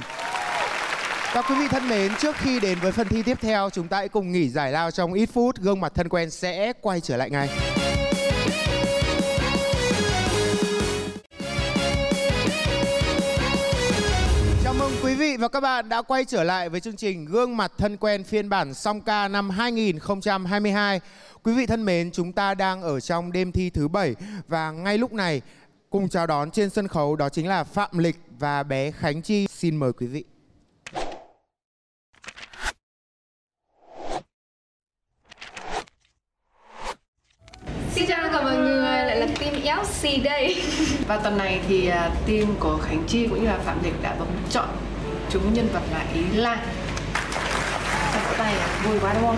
Các quý vị thân mến, trước khi đến với phần thi tiếp theo, chúng ta hãy cùng nghỉ giải lao trong ít phút. Gương mặt thân quen sẽ quay trở lại ngay. Chào mừng quý vị và các bạn đã quay trở lại với chương trình Gương mặt thân quen phiên bản song ca năm hai nghìn không trăm hai mươi hai. Quý vị thân mến, chúng ta đang ở trong đêm thi thứ bảy và ngay lúc này cùng chào đón trên sân khấu đó chính là Phạm Lịch và bé Khánh Chi. Xin mời quý vị. Xin chào tất cả mọi người, lại là team ép xê đây. Và tuần này thì team của Khánh Chi cũng như là Phạm Lịch đã bấm chọn chúng nhân vật là Ý Lan. Vỗ tay à? Vui quá đúng không?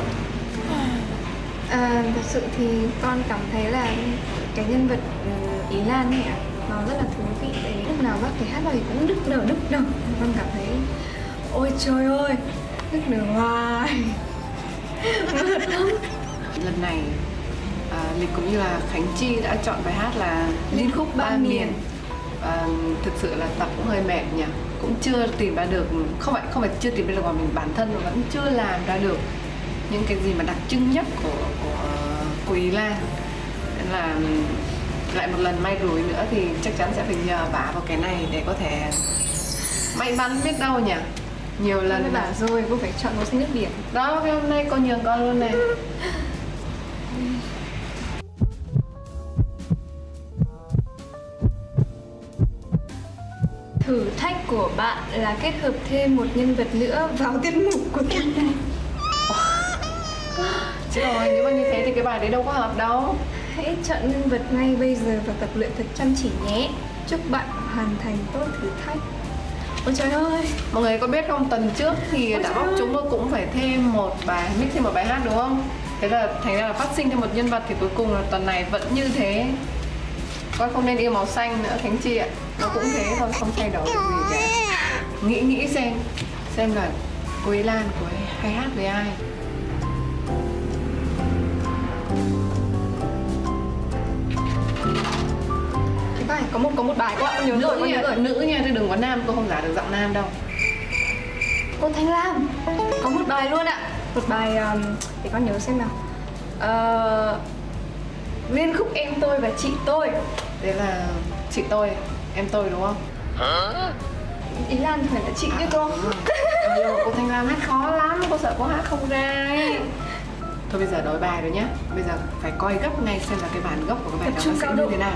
À, thật sự thì con cảm thấy là cái nhân vật Ý Lan này ạ, nó rất là thú vị. Tại vì lúc nào bác phải hát bài cũng nức nở nức nở. Con cảm thấy ôi trời ơi, nức nở hoài. Lần này à, Lịch cũng như là Khánh Chi đã chọn bài hát là Liên khúc ba miền. À, thực sự là tập cũng hơi mệt nhỉ, cũng chưa tìm ra được, không phải không phải chưa tìm ra được mà mình bản thân mà vẫn chưa làm ra được những cái gì mà đặc trưng nhất của của, của Ý Lan. Nên là lại một lần may rủi nữa thì chắc chắn sẽ phải nhờ bả vào cái này để có thể may mắn biết đâu nhỉ. Nhiều lần với bà rồi cô phải chọn màu xanh nước biển. Đó, cái hôm nay con nhường con luôn này. Thử thách của bạn là kết hợp thêm một nhân vật nữa vào tiết mục của tuần này. Chứ rồi, nếu mà như thế thì cái bài đấy đâu có hợp đâu. Hãy chọn nhân vật ngay bây giờ và tập luyện thật chăm chỉ nhé. Chúc bạn hoàn thành tốt thử thách. Ôi trời ơi, mọi người có biết không, tuần trước thì Ôi đã trời bóc ơi. chúng tôi cũng phải thêm một bài, mix thêm một bài hát đúng không? Thế là thành ra là phát sinh thêm một nhân vật thì cuối cùng là tuần này vẫn như thế. Con không nên yêu màu xanh nữa Khánh Chi ạ. Nó cũng thế thôi, không thay đổi được gì cả. Nghĩ nghĩ xem, xem là cô ấy Lan, cô ấy hay hát với ai. cái bài có một có một bài các bạn nhớ rồi, Nữ con nhớ nha, rồi. nữ nha, chứ đừng có nam, cô không giả được giọng nam đâu. Cô Thanh Lam có một bài luôn ạ. Một bài um, để con nhớ xem nào. Ờ, liên khúc em tôi và chị tôi. Thế là chị tôi, em tôi đúng không? Ý Lan phải là chị chứ cô. À, nhưng mà cô Thanh Lam hát khó lắm, cô sợ cô hát không ra ấy. Thôi bây giờ đổi bài rồi nhá. Bây giờ phải coi gấp ngay xem là cái bản gốc của cái bài đó nó sẽ như thế nào.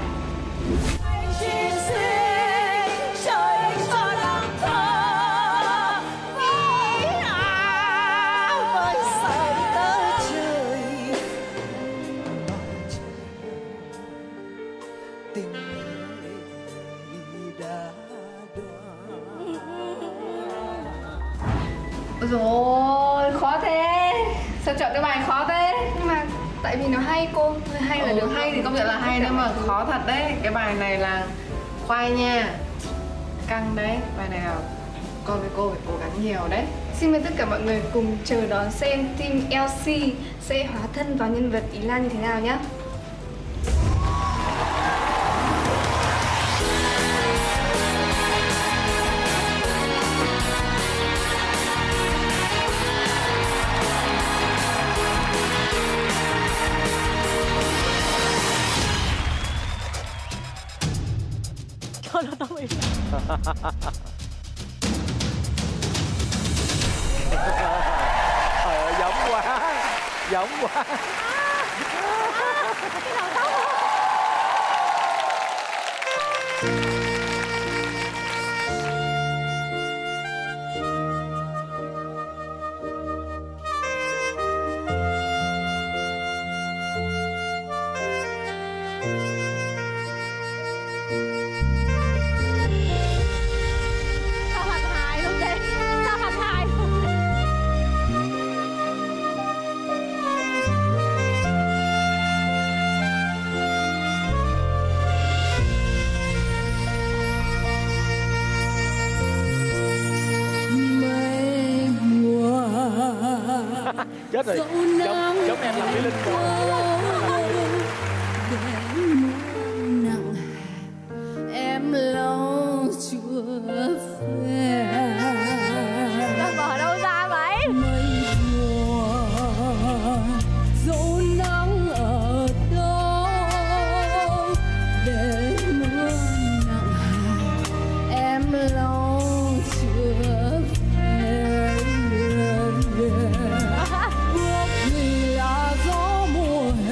Ôi dồi ôi, khó thế. Sao chọn cái bài khó thế? Nhưng mà tại vì nó hay cô, hay là ừ, được hay thì công nhận là hay đấy, mà khó thật đấy. Cái bài này là khoai nha, căng đấy. Bài này là con với cô phải cố gắng nhiều đấy. Xin mời tất cả mọi người cùng chờ đón xem team lờ xê sẽ hóa thân vào nhân vật Ý Lan như thế nào nhé. Cho nó tao bị. Trời ơi, giống quá, giống quá. Sao hạt hài luôn vậy? Sao hạt hài luôn? Chết rồi, giống, giống em làm Mỹ Linh rồi. nặng em lâu chưa về. Đang bỏ đâu ra vậy? Mây buồn dẫu nắng ở đâu để mưa nặng hạt em lâu chưa về. Bước vì là gió mùa hè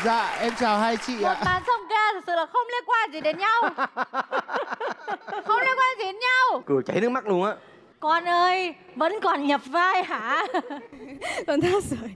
Dạ, em chào hai chị Một ạ. màn song ca thực sự là không liên quan gì đến nhau. Không liên quan gì đến nhau. Cười chảy nước mắt luôn á. Con ơi, vẫn còn nhập vai hả? Con thắt rồi.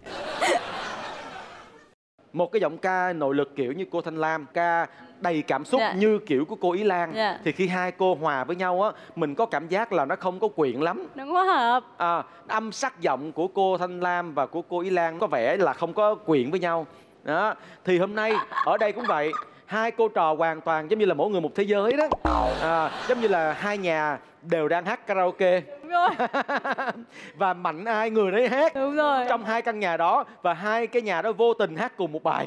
Một cái giọng ca nội lực kiểu như cô Thanh Lam, ca đầy cảm xúc Dạ. như kiểu của cô Ý Lan, Dạ. thì khi hai cô hòa với nhau á, mình có cảm giác là nó không có quyện lắm. Nó không hợp. À, âm sắc giọng của cô Thanh Lam và của cô Ý Lan có vẻ là không có quyện với nhau. Đó, thì hôm nay ở đây cũng vậy. Hai cô trò hoàn toàn giống như là mỗi người một thế giới đó. À, giống như là hai nhà đều đang hát karaoke. Đúng rồi. Và mạnh ai người đấy hát. Đúng rồi. Trong hai căn nhà đó, và hai cái nhà đó vô tình hát cùng một bài.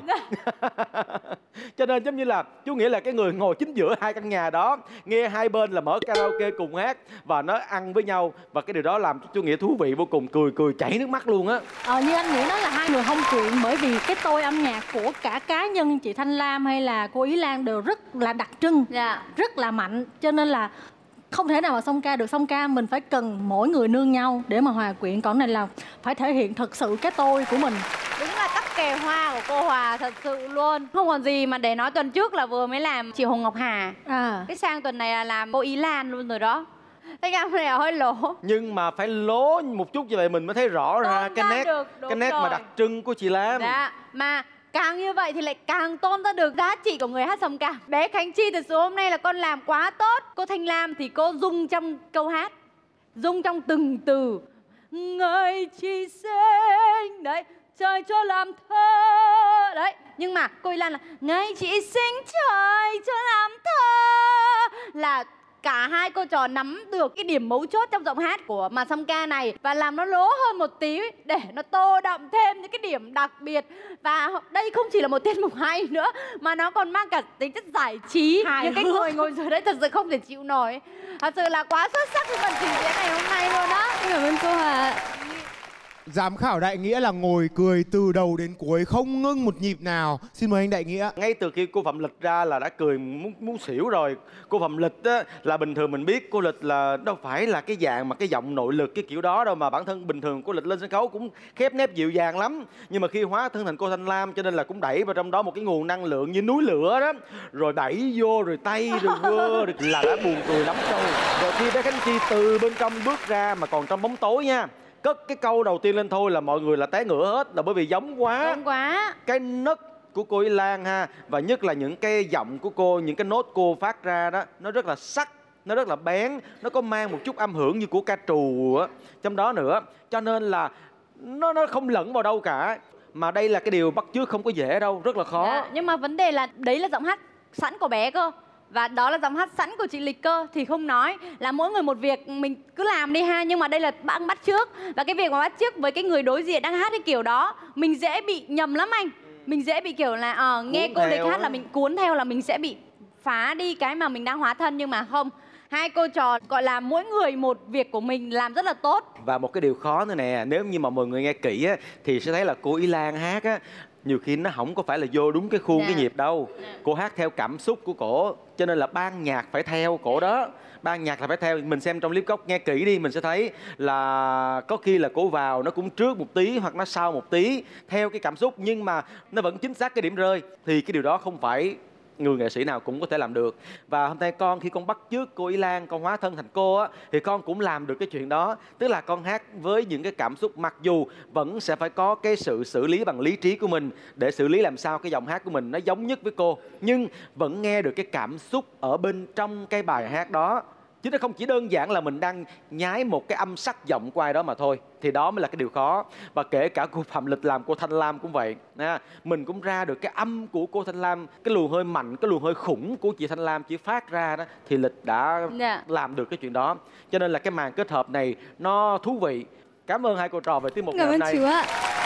Cho nên giống như là chú nghĩ là cái người ngồi chính giữa hai căn nhà đó, nghe hai bên là mở karaoke cùng hát và nó ăn với nhau, và cái điều đó làm cho chú Nghĩa thú vị vô cùng, cười cười chảy nước mắt luôn á. Ờ, như anh nghĩ nó là hai người không quyện, bởi vì cái tôi âm nhạc của cả cá nhân chị Thanh Lam hay là cô Ý Lan đều rất là đặc trưng, Dạ. rất là mạnh, cho nên là không thể nào mà song ca được. Song ca mình phải cần mỗi người nương nhau để mà hòa quyện, còn này là phải thể hiện thật sự cái tôi của mình. Đúng là tắc kè hoa của cô Hòa thật sự luôn. Không còn gì mà để nói, tuần trước là vừa mới làm chị Hồng Ngọc Hà. À. Cái sang tuần này là làm cô Ý Lan luôn rồi đó. Cái cam này là hơi lố. Nhưng mà phải lố một chút như vậy mình mới thấy rõ ra Tôn cái ra nét được, đúng cái nét rồi. mà đặc trưng của chị Lam. Dạ, mà càng như vậy thì lại càng tôn ra được giá trị của người hát song ca. Bé Khánh Chi thật sự hôm nay là con làm quá tốt. Cô Thanh Lam thì cô dung trong câu hát, dung trong từng từ. Người chỉ sinh đấy, trời cho làm thơ đấy. Nhưng mà cô Ý Lan là ngày chỉ sinh trời cho làm thơ, là cả hai cô trò nắm được cái điểm mấu chốt trong giọng hát của màn song ca này và làm nó lố hơn một tí để nó tô đậm thêm những cái điểm đặc biệt. Và đây không chỉ là một tiết mục hay nữa mà nó còn mang cả tính chất giải trí. Hài Những cái hước. người ngồi dưới đấy thật sự không thể chịu nổi. Thật sự là quá xuất sắc cái phần trình diễn ngày hôm nay luôn đó. Cảm ơn cô Hòa. Giám khảo Đại Nghĩa là ngồi cười từ đầu đến cuối không ngưng một nhịp nào. Xin mời anh Đại Nghĩa. Ngay từ khi cô Phạm Lịch ra là đã cười muốn muốn xỉu rồi. Cô Phạm Lịch á, là bình thường mình biết cô Lịch là đâu phải là cái dạng mà cái giọng nội lực cái kiểu đó đâu, mà bản thân bình thường cô Lịch lên sân khấu cũng khép nép dịu dàng lắm. Nhưng mà khi hóa thân thành cô Thanh Lam cho nên là cũng đẩy vào trong đó một cái nguồn năng lượng như núi lửa đó. Rồi đẩy vô rồi tay rồi quơ rồi là đã buồn cười lắm rồi. Rồi khi bé Khánh Chi từ bên trong bước ra mà còn trong bóng tối nha, cất cái câu đầu tiên lên thôi là mọi người là té ngửa hết, là bởi vì giống quá. Giống quá. Cái nấc của cô Ý Lan ha, và nhất là những cái giọng của cô, những cái nốt cô phát ra đó, nó rất là sắc, nó rất là bén, nó có mang một chút âm hưởng như của ca trù á trong đó nữa, cho nên là nó nó không lẫn vào đâu cả. Mà đây là cái điều bắt chước không có dễ đâu, rất là khó. Dạ, nhưng mà vấn đề là đấy là giọng hát sẵn của bé cơ. Và đó là giọng hát sẵn của chị Lịch cơ. Thì không nói là mỗi người một việc, mình cứ làm đi ha. Nhưng mà đây là bạn bắt chước. Và cái việc mà bắt chước với cái người đối diện đang hát cái kiểu đó, mình dễ bị nhầm lắm anh. Mình dễ bị kiểu là ờ, nghe Cuốn cô Lịch theo hát á. là mình cuốn theo, là mình sẽ bị phá đi cái mà mình đang hóa thân. Nhưng mà không, hai cô trò gọi là mỗi người một việc của mình làm rất là tốt. Và một cái điều khó nữa nè, nếu như mà mọi người nghe kỹ á, thì sẽ thấy là cô Ý Lan hát á, nhiều khi nó không có phải là vô đúng cái khuôn Dạ. cái nhịp đâu. Cô hát theo cảm xúc của cổ, cho nên là ban nhạc phải theo cổ đó. Ban nhạc là phải theo. Mình xem trong clip gốc nghe kỹ đi, mình sẽ thấy là có khi là cổ vào nó cũng trước một tí hoặc nó sau một tí theo cái cảm xúc, nhưng mà nó vẫn chính xác cái điểm rơi. Thì cái điều đó không phải người nghệ sĩ nào cũng có thể làm được. Và hôm nay con khi con bắt chước cô Ý Lan, con hóa thân thành cô á, thì con cũng làm được cái chuyện đó. Tức là con hát với những cái cảm xúc, mặc dù vẫn sẽ phải có cái sự xử lý bằng lý trí của mình để xử lý làm sao cái giọng hát của mình nó giống nhất với cô, nhưng vẫn nghe được cái cảm xúc ở bên trong cái bài hát đó. Chứ nó không chỉ đơn giản là mình đang nhái một cái âm sắc giọng của ai đó mà thôi. Thì đó mới là cái điều khó. Và kể cả cô Phạm Lịch làm cô Thanh Lam cũng vậy. À, mình cũng ra được cái âm của cô Thanh Lam, cái luồng hơi mạnh, cái luồng hơi khủng của chị Thanh Lam chỉ phát ra đó, thì Lịch đã Dạ. làm được cái chuyện đó. Cho nên là cái màn kết hợp này nó thú vị. Cảm ơn hai cô trò về tiết mục ngày Cảm hôm ơn nay. chú ạ.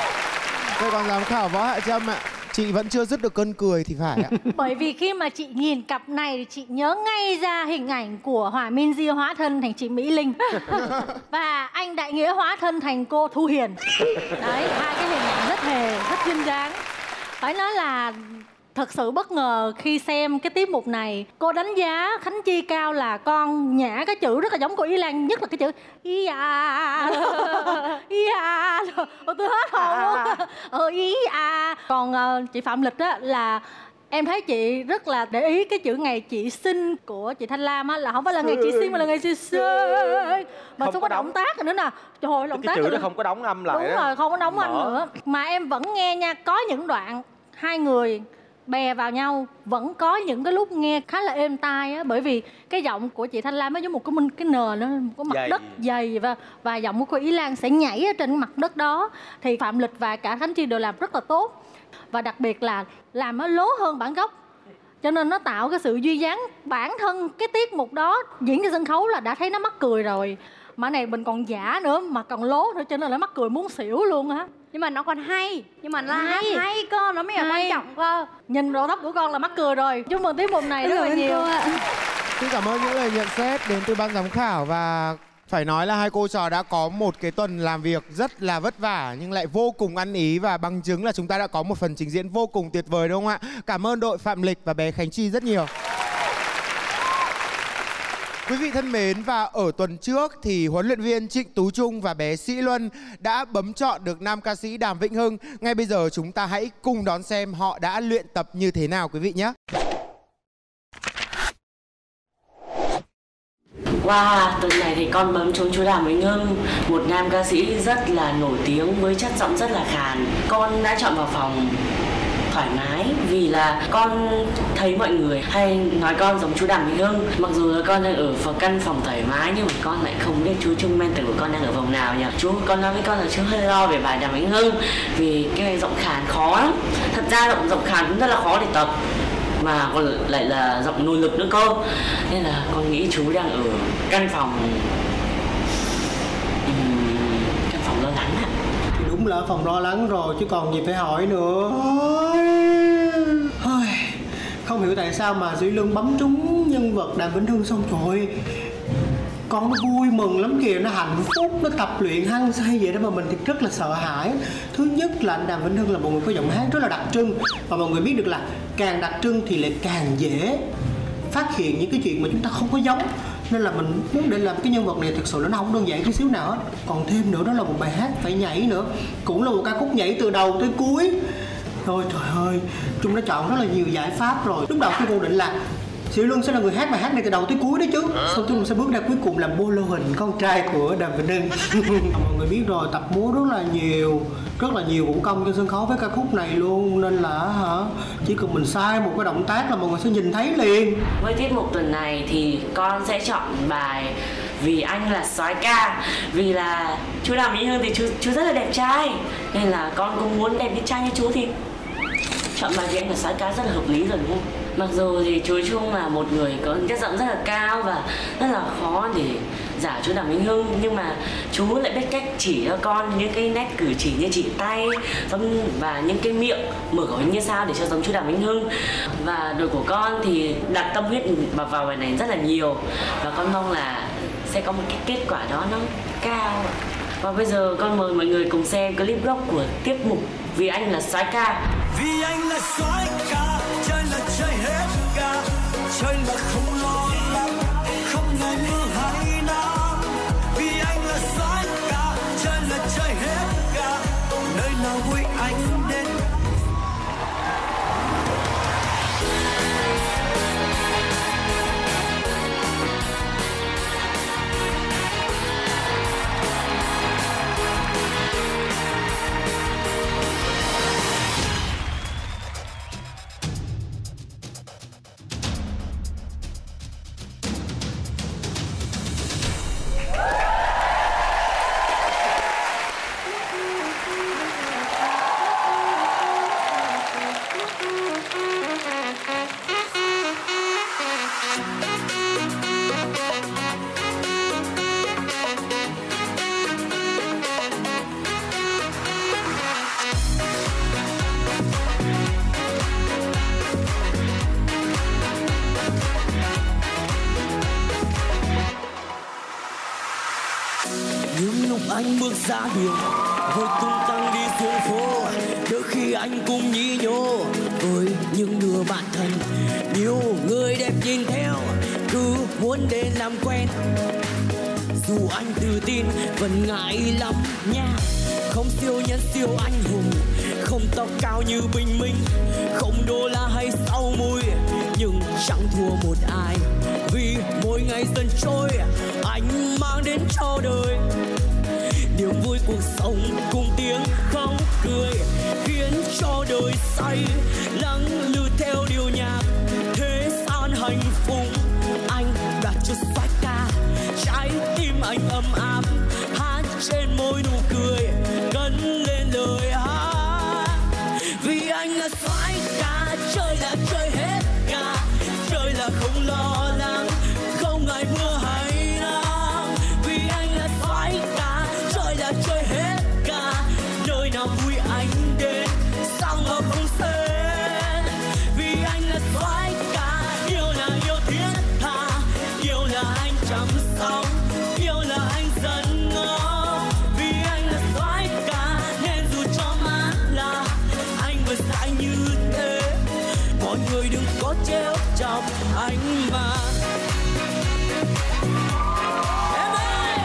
Thế còn giám khảo Võ Hạ Trâm ạ, chị vẫn chưa dứt được cơn cười thì phải ạ. Bởi vì khi mà chị nhìn cặp này thì chị nhớ ngay ra hình ảnh của Hòa Minzy hóa thân thành chị Mỹ Linh và anh Đại Nghĩa hóa thân thành cô Thu Hiền. Đấy, hai cái hình ảnh rất hề, rất duyên dáng. Phải nói là Thật sự bất ngờ khi xem cái tiết mục này. Cô đánh giá Khánh Chi cao là con nhả cái chữ rất là giống cô Ý Lan, nhất là cái chữ ý à ý à, tôi hết hồn luôn. Ừ, ý à. Còn uh, chị Phạm Lịch á là em thấy chị rất là để ý cái chữ ngày chị sinh của chị Thanh Lam á, là không phải là ngày chị sinh mà là ngày chị sinh, mà không có động tác nữa nè. Trời ơi, động tác cái chữ đó không có đóng âm lại. Đúng đó. rồi, không có đóng âm nữa. Mà em vẫn nghe nha, có những đoạn hai người bè vào nhau vẫn có những cái lúc nghe khá là êm tai á, bởi vì cái giọng của chị Thanh Lam nó giống một cái minh cái nền nó có mặt dày. đất dày, và và giọng của cô Ý Lan sẽ nhảy ở trên mặt đất đó. Thì Phạm Lịch và cả Khánh Chi đều làm rất là tốt, và đặc biệt là làm nó lố hơn bản gốc, cho nên nó tạo cái sự duyên dáng. Bản thân cái tiết mục đó diễn trên sân khấu là đã thấy nó mắc cười rồi, mà này mình còn giả nữa mà còn lố nữa, cho nên là mắc cười muốn xỉu luôn á. Nhưng mà nó còn hay, nhưng mà nó Hay. hát hay cơ, nó mới là Hay. quan trọng cơ. Nhìn độ tóc của con là mắc cười rồi. Chúc mừng tiết mục này rất là nhiều. Xin cảm ơn những lời nhận xét đến từ ban giám khảo, và phải nói là hai cô trò đã có một cái tuần làm việc rất là vất vả nhưng lại vô cùng ăn ý, và bằng chứng là chúng ta đã có một phần trình diễn vô cùng tuyệt vời, đúng không ạ? Cảm ơn đội Phạm Lịch và bé Khánh Chi rất nhiều. Quý vị thân mến, và ở tuần trước thì huấn luyện viên Trịnh Tú Trung và bé Sĩ Luân đã bấm chọn được nam ca sĩ Đàm Vĩnh Hưng. Ngay bây giờ chúng ta hãy cùng đón xem họ đã luyện tập như thế nào quý vị nhé. Wow, tuần này thì con bấm trúng chú Đàm Vĩnh Hưng, một nam ca sĩ rất là nổi tiếng với chất giọng rất là khàn. Con đã chọn vào phòng thoải mái vì là con thấy mọi người hay nói con giống chú Đàm Vĩnh Hưng. Mặc dù là con đang ở phòng căn phòng thoải mái nhưng mà con lại không biết chú Trung mentor của con đang ở phòng nào nhỉ. Chú con nói với con là chú hơi lo về bài Đàm Vĩnh Hưng vì cái giọng khàn khó lắm. Thật ra giọng giọng khàn cũng rất là khó để tập, mà còn lại là giọng nội lực nữa cơ, nên là con nghĩ chú đang ở căn phòng uhm, căn phòng lo lắng ạ. Đúng là ở phòng lo lắng rồi chứ còn gì phải hỏi nữa. Ôi, không hiểu tại sao mà Duy Lương bấm trúng nhân vật Đàm Vĩnh Hưng xong rồi con nó vui mừng lắm kìa, nó hạnh phúc, nó tập luyện hăng say vậy đó, mà mình thì rất là sợ hãi. Thứ nhất là anh Đàm Vĩnh Hưng là một người có giọng hát rất là đặc trưng, và mọi người biết được là càng đặc trưng thì lại càng dễ phát hiện những cái chuyện mà chúng ta không có giống, nên là mình muốn để làm cái nhân vật này thực sự nó không đơn giản tí xíu nào hết. Còn thêm nữa đó là một bài hát phải nhảy nữa, cũng là một ca khúc nhảy từ đầu tới cuối. Thôi trời ơi, Trung đã chọn rất là nhiều giải pháp rồi. Lúc đầu tôi còn định là Sĩ Luân sẽ là người hát bài hát này từ đầu tới cuối đấy chứ, xong Trung sẽ bước ra cuối cùng làm bolo hình con trai của Đàm Vĩnh Hưng. Mọi người biết rồi, tập múa rất là nhiều, rất là nhiều vũ công trên sân khấu với ca khúc này luôn, nên là hả, chỉ cần mình sai một cái động tác là mọi người sẽ nhìn thấy liền. Với tiết mục tuần này thì con sẽ chọn bài Vì Anh Là Soái Ca, vì là chú Đàm Vĩnh Hưng thì chú chú rất là đẹp trai, nên là con cũng muốn đẹp như trai như chú thì chọn bài Vì Anh Là Soái Ca rất là hợp lý rồi đúng không? Mặc dù thì chú Trung là một người có chất giọng rất là cao và rất là khó để giả chú Đàm Vĩnh Hưng, nhưng mà chú lại biết cách chỉ cho con những cái nét cử chỉ như chỉ tay và những cái miệng mở khẩu hình như sao để cho giống chú Đàm Vĩnh Hưng. Và đội của con thì đặt tâm huyết vào vào bài này rất là nhiều, và con mong là sẽ có một cái kết quả đó nó cao. Và bây giờ con mời mọi người cùng xem clip gốc của tiết mục Vì Anh Là Soái Ca. Vì anh là soái ca, chơi là chơi hết ca, chơi là không lo lắng, không ngại mưa hay nắng. Vì anh là soái ca, chơi là chơi hết ca, nơi nào vui anh đến. lúc anh bước ra đường với tung tăng đi xuống phố, đôi khi anh cũng nhí nhố với những đứa bạn thân. Nhiều người đẹp nhìn theo cứ muốn đến làm quen, dù anh tự tin vẫn ngại lắm nha. Không siêu nhân siêu anh hùng, không tóc cao như Bình Minh, không đô la hay sau mùi, nhưng chẳng thua một ai. Vì mỗi ngày dần trôi anh mang đến cho đời niềm vui cuộc sống cùng tiếng khóc cười, khiến cho đời say lắng lư theo điệu nhạc thế gian hạnh phúc. Anh đã cho xoay ca, trái tim anh ấm áp, hát trên môi nụ cười gắn lên lời hát. Vì anh là xoay ca, chơi là chơi hết cả, chơi là không lo lắng, không ngại mưa hay nắng. Vì anh là xoay ca, chơi là chơi hết cả, nơi nào vui anh đến, sao mà không xen. Vì anh là xoay ca, yêu là yêu thiết tha, yêu là anh chăm sóc, yêu là anh dần ngó. Vì anh là xoay ca, nên dù cho mát là anh vẫn sai như thế. Mọi người đừng có trêu chọc anh mà. Em ơi!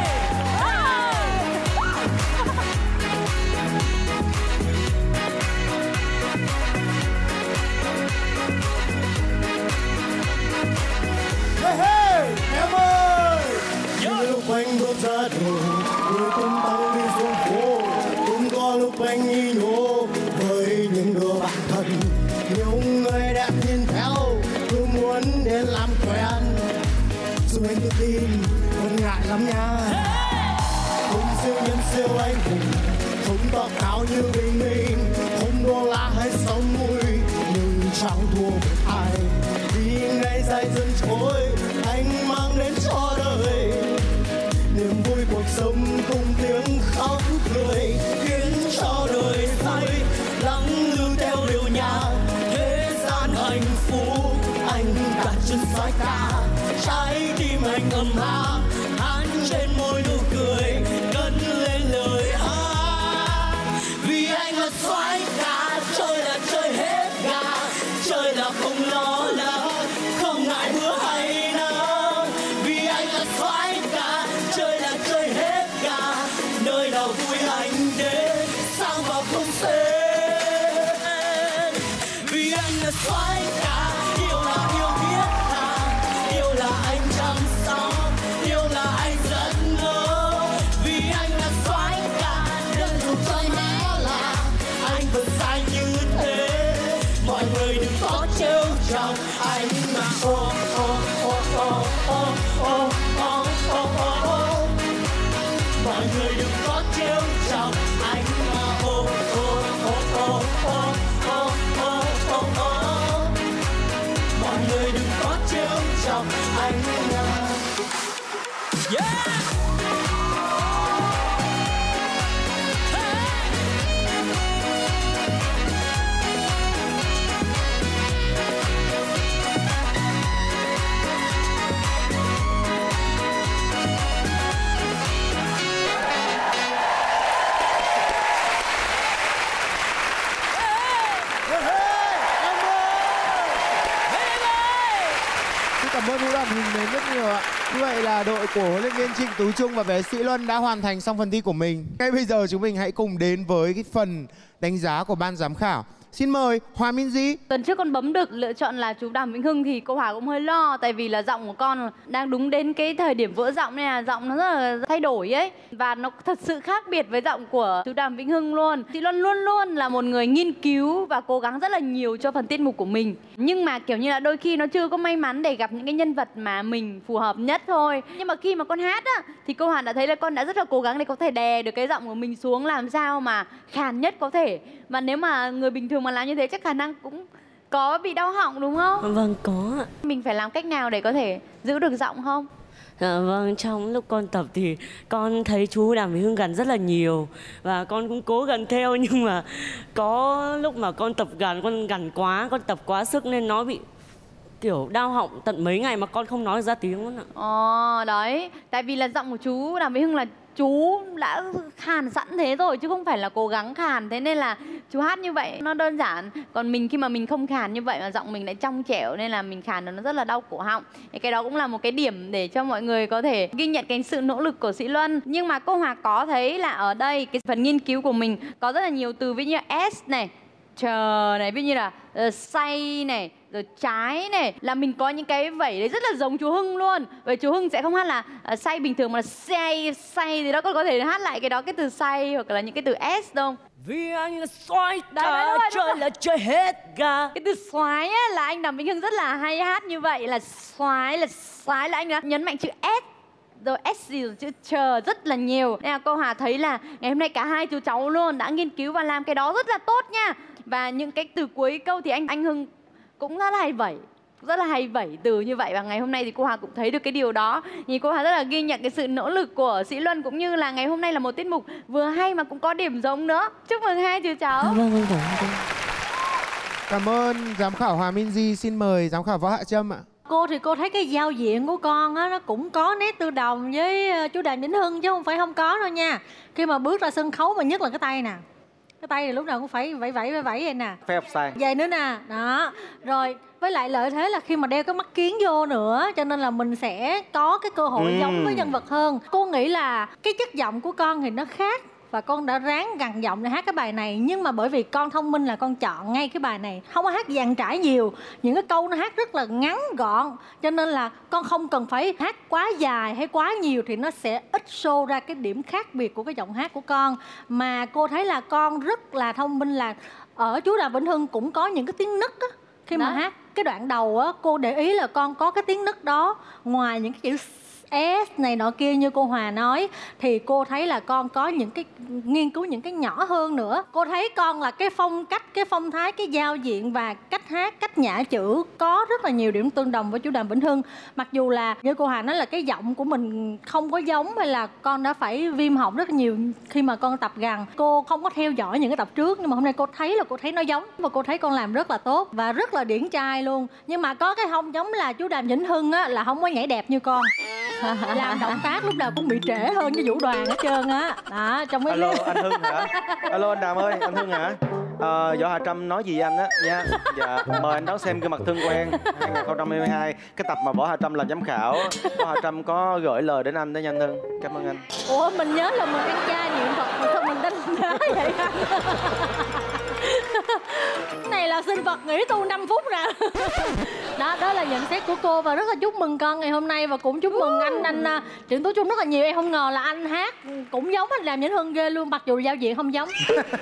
Hey, hey, em ơi! Những lúc anh bước ra đường, người tung tăng đi xuống phố, cũng có lúc anh nghi nhố với những đứa bạn thân. Nhiều người đẹp nhìn theo, cứ muốn đến làm quen, dù anh tự tin vẫn ngại lắm nha. Không siêu nhân siêu anh hùng, không tóc cao như Bình Minh, không đô la hay sống mùi, nhưng chẳng thua một ai. Vì ngày dài dần trôi, anh mang đến cho đời niềm vui cuộc sống cùng tiếng khóc cười, khiến cho đời say lắng lưu theo điệu nhạc thế gian hạnh phúc. Anh đặt chân xoay ca, trái tim anh ấm áp, hát trên môi nụ cười cất lên lời hát. Vì anh là xoay ca, chơi là chơi hết ga, chơi là không lo lắng, không ngại mưa hay nắng. Vì anh là xoay ca, chơi là chơi hết ga, nơi nào vui anh đến, sang vào không xen. Vì anh là xoay ca, yêu là yêu thiết tha, yêu là anh chăm sóc, yêu là anh dẫn ngỡ. Vì anh là xoay ca, đơn dù chơi mé là anh vẫn sai như thế. Mọi người đừng có trêu chọc anh mà ô ô ô ô ô ô ô ô ô. Mọi người đừng có trêu chọc anh mà ô ô ô ô ô ô ô ô ô. Mọi người đừng có trêu chọc anh mà. Yeah! Cảm ơn Vũ Đoàn Huỳnh Mến rất nhiều ạ. Như vậy là đội của huấn luyện viên Trịnh Tú Trung và bé Sĩ Luân đã hoàn thành xong phần thi của mình. Ngay bây giờ chúng mình hãy cùng đến với cái phần đánh giá của ban giám khảo. Xin mời Hòa Minzy. Tuần trước con bấm được lựa chọn là chú Đàm Vĩnh Hưng thì cô Hòa cũng hơi lo, tại vì là giọng của con đang đúng đến cái thời điểm vỡ giọng nên là giọng nó rất là thay đổi ấy, và nó thật sự khác biệt với giọng của chú Đàm Vĩnh Hưng luôn. Chị Luân luôn luôn là một người nghiên cứu và cố gắng rất là nhiều cho phần tiết mục của mình, nhưng mà kiểu như là đôi khi nó chưa có may mắn để gặp những cái nhân vật mà mình phù hợp nhất thôi. Nhưng mà khi mà con hát á thì cô Hòa đã thấy là con đã rất là cố gắng để có thể đè được cái giọng của mình xuống làm sao mà khàn nhất có thể. Và nếu mà người bình thường mà làm như thế chắc khả năng cũng có bị đau họng đúng không? Vâng, có ạ. Mình phải làm cách nào để có thể giữ được giọng không? Dạ, vâng, trong lúc con tập thì con thấy chú Đàm Vĩnh Hưng gần rất là nhiều và con cũng cố gần theo, nhưng mà có lúc mà con tập gần, con gần quá, con tập quá sức nên nó bị kiểu đau họng tận mấy ngày mà con không nói ra tiếng luôn ạ. Ờ đấy, tại vì là giọng của chú Đàm Vĩnh Hưng là chú đã khàn sẵn thế rồi chứ không phải là cố gắng khàn, thế nên là chú hát như vậy nó đơn giản. Còn mình khi mà mình không khàn như vậy mà giọng mình lại trong trẻo nên là mình khàn nó rất là đau cổ họng. Thì cái đó cũng là một cái điểm để cho mọi người có thể ghi nhận cái sự nỗ lực của Sĩ Luân. Nhưng mà cô Hòa có thấy là ở đây cái phần nghiên cứu của mình có rất là nhiều từ ví như S này, chờ này, ví như là uh, say này, rồi trái này, là mình có những cái vẩy đấy rất là giống chú Hưng luôn. Vậy chú Hưng sẽ không hát là uh, say bình thường mà là say, say thì đó con có thể hát lại cái đó, cái từ say hoặc là những cái từ S đâu. Vì anh là xoái ta, chơi là chơi hết ga. Cái từ xoái á, là anh Đàm Vĩnh Hưng rất là hay hát như vậy, là xoái là xoái là anh đã nhấn mạnh chữ S rồi S gì rồi chữ chờ rất là nhiều. Nên là cô Hòa thấy là ngày hôm nay cả hai chú cháu luôn đã nghiên cứu và làm cái đó rất là tốt nha. Và những cái từ cuối câu thì anh anh Hưng cũng rất là hay vẩy, rất là hay vẩy từ như vậy. Và ngày hôm nay thì cô Hòa cũng thấy được cái điều đó. Thì cô Hòa rất là ghi nhận cái sự nỗ lực của Sĩ Luân, cũng như là ngày hôm nay là một tiết mục vừa hay mà cũng có điểm giống nữa. Chúc mừng hai chú cháu. Vâng, vâng, vâng. Cảm ơn giám khảo Hòa Minh Di. Xin mời giám khảo Võ Hạ Trâm ạ. Cô thì cô thấy cái giao diện của con á, nó cũng có nét tương đồng với chú Đàm Vĩnh Hưng chứ không phải không có đâu nha. Khi mà bước ra sân khấu mà nhất là cái tay nè, cái tay thì lúc nào cũng phải vẫy vẫy vẫy vẫy vậy nè, phép sai vậy nữa nè, đó. Rồi với lại lợi thế là khi mà đeo cái mắt kiếng vô nữa, cho nên là mình sẽ có cái cơ hội ừ. giống với nhân vật hơn. Cô nghĩ là cái chất giọng của con thì nó khác và con đã ráng gằn giọng để hát cái bài này, nhưng mà bởi vì con thông minh là con chọn ngay cái bài này, không có hát dàn trải nhiều, những cái câu nó hát rất là ngắn gọn, cho nên là con không cần phải hát quá dài hay quá nhiều thì nó sẽ ít show ra cái điểm khác biệt của cái giọng hát của con. Mà cô thấy là con rất là thông minh, là ở chú Đàm Vĩnh Hưng cũng có những cái tiếng nức á, khi mà hát cái đoạn đầu á, cô để ý là con có cái tiếng nức đó, ngoài những cái chữ S này nọ kia như cô Hòa nói, thì cô thấy là con có những cái nghiên cứu những cái nhỏ hơn nữa. Cô thấy con là cái phong cách, cái phong thái, cái giao diện và cách hát, cách nhả chữ có rất là nhiều điểm tương đồng với chú Đàm Vĩnh Hưng. Mặc dù là như cô Hòa nói là cái giọng của mình không có giống, hay là con đã phải viêm họng rất nhiều khi mà con tập gằn. Cô không có theo dõi những cái tập trước, nhưng mà hôm nay cô thấy là cô thấy nó giống và cô thấy con làm rất là tốt và rất là điển trai luôn. Nhưng mà có cái không giống là chú Đàm Vĩnh Hưng á, là không có nhảy đẹp như con. Làm động tác lúc nào cũng bị trễ hơn với Vũ Đoàn hết trơn á. Đó, trong cái alo anh Hưng hả? Alo anh Đàm ơi, anh Hưng hả? À, Võ Hà Trâm nói gì với anh á nha. Dạ, mời anh đón xem gương mặt thân quen hai không hai hai, cái tập mà Võ Hà Trâm làm giám khảo. Võ Hà Trâm có gửi lời đến anh đó nha anh Hưng. Cảm ơn anh. Ủa mình nhớ là mình ăn cha niệm Phật mà sao mình đánh đá vậy anh? Cái này là xin Phật nghỉ tu năm phút nè. Đó, đó là nhận xét của cô và rất là chúc mừng con ngày hôm nay, và cũng chúc mừng anh anh Trịnh Tú Trung rất là nhiều. Em không ngờ là anh hát cũng giống anh Đàm Vĩnh Hưng ghê luôn, mặc dù giao diện không giống.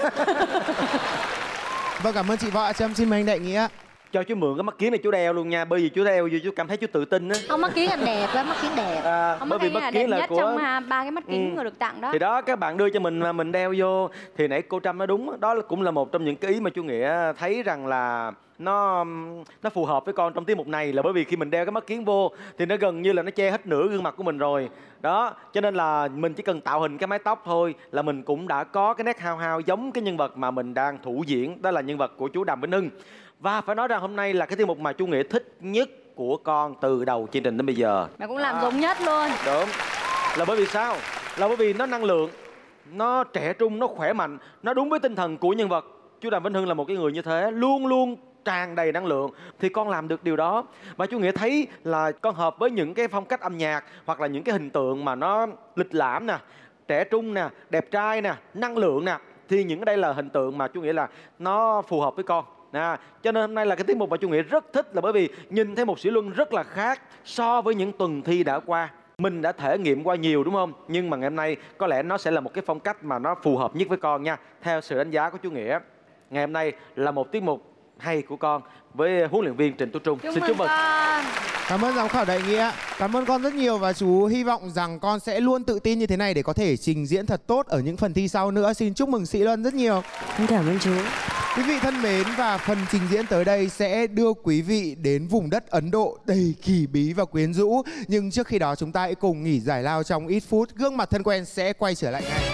Vâng, cảm ơn chị Võ Hạ Trâm. Xin mời anh Đại Nghĩa. Cho chú mượn cái mắt kiếng này chú đeo luôn nha, bởi vì chú đeo vô chú cảm thấy chú tự tin á. Không, mắt kiếng anh đẹp lắm, mắt kiếng đẹp. À, Không, bởi vì mắt kiếng là, nhất của trong ba cái mắt kính ừ. người được tặng đó. Thì đó, các bạn đưa cho mình mà mình đeo vô, thì nãy cô Trâm nói đúng, đó cũng là một trong những cái ý mà chú Nghĩa thấy rằng là nó nó phù hợp với con trong tiết mục này, là bởi vì khi mình đeo cái mắt kiếng vô thì nó gần như là nó che hết nửa gương mặt của mình rồi. Đó, cho nên là mình chỉ cần tạo hình cái mái tóc thôi là mình cũng đã có cái nét hao hao giống cái nhân vật mà mình đang thủ diễn, đó là nhân vật của chú Đàm Vĩnh Hưng. Và phải nói rằng hôm nay là cái tiết mục mà chú Nghĩa thích nhất của con từ đầu chương trình đến bây giờ. Mà cũng làm à. giống nhất luôn. Đúng. Là bởi vì sao? Là bởi vì nó năng lượng, nó trẻ trung, nó khỏe mạnh, nó đúng với tinh thần của nhân vật. Chú Đàm Vĩnh Hưng là một cái người như thế, luôn luôn tràn đầy năng lượng, thì con làm được điều đó. Và chú Nghĩa thấy là con hợp với những cái phong cách âm nhạc hoặc là những cái hình tượng mà nó lịch lãm nè, trẻ trung nè, đẹp trai nè, năng lượng nè, thì những cái đây là hình tượng mà chú Nghĩa là nó phù hợp với con. À, cho nên hôm nay là cái tiết mục mà chú Nghĩa rất thích, là bởi vì nhìn thấy một Sĩ Luân rất là khác so với những tuần thi đã qua. Mình đã thể nghiệm qua nhiều đúng không? Nhưng mà ngày hôm nay có lẽ nó sẽ là một cái phong cách mà nó phù hợp nhất với con nha. Theo sự đánh giá của chú Nghĩa, ngày hôm nay là một tiết mục hay của con với huấn luyện viên Trịnh Tú Trung. Chúc Xin chúc mừng. Cảm ơn giám khảo Đại Nghĩa. Cảm ơn con rất nhiều và chú hy vọng rằng con sẽ luôn tự tin như thế này để có thể trình diễn thật tốt ở những phần thi sau nữa. Xin chúc mừng Sĩ Luân rất nhiều. Cảm ơn chú. Quý vị thân mến, và phần trình diễn tới đây sẽ đưa quý vị đến vùng đất Ấn Độ đầy kỳ bí và quyến rũ. Nhưng trước khi đó chúng ta hãy cùng nghỉ giải lao trong ít phút. Gương mặt thân quen sẽ quay trở lại ngay.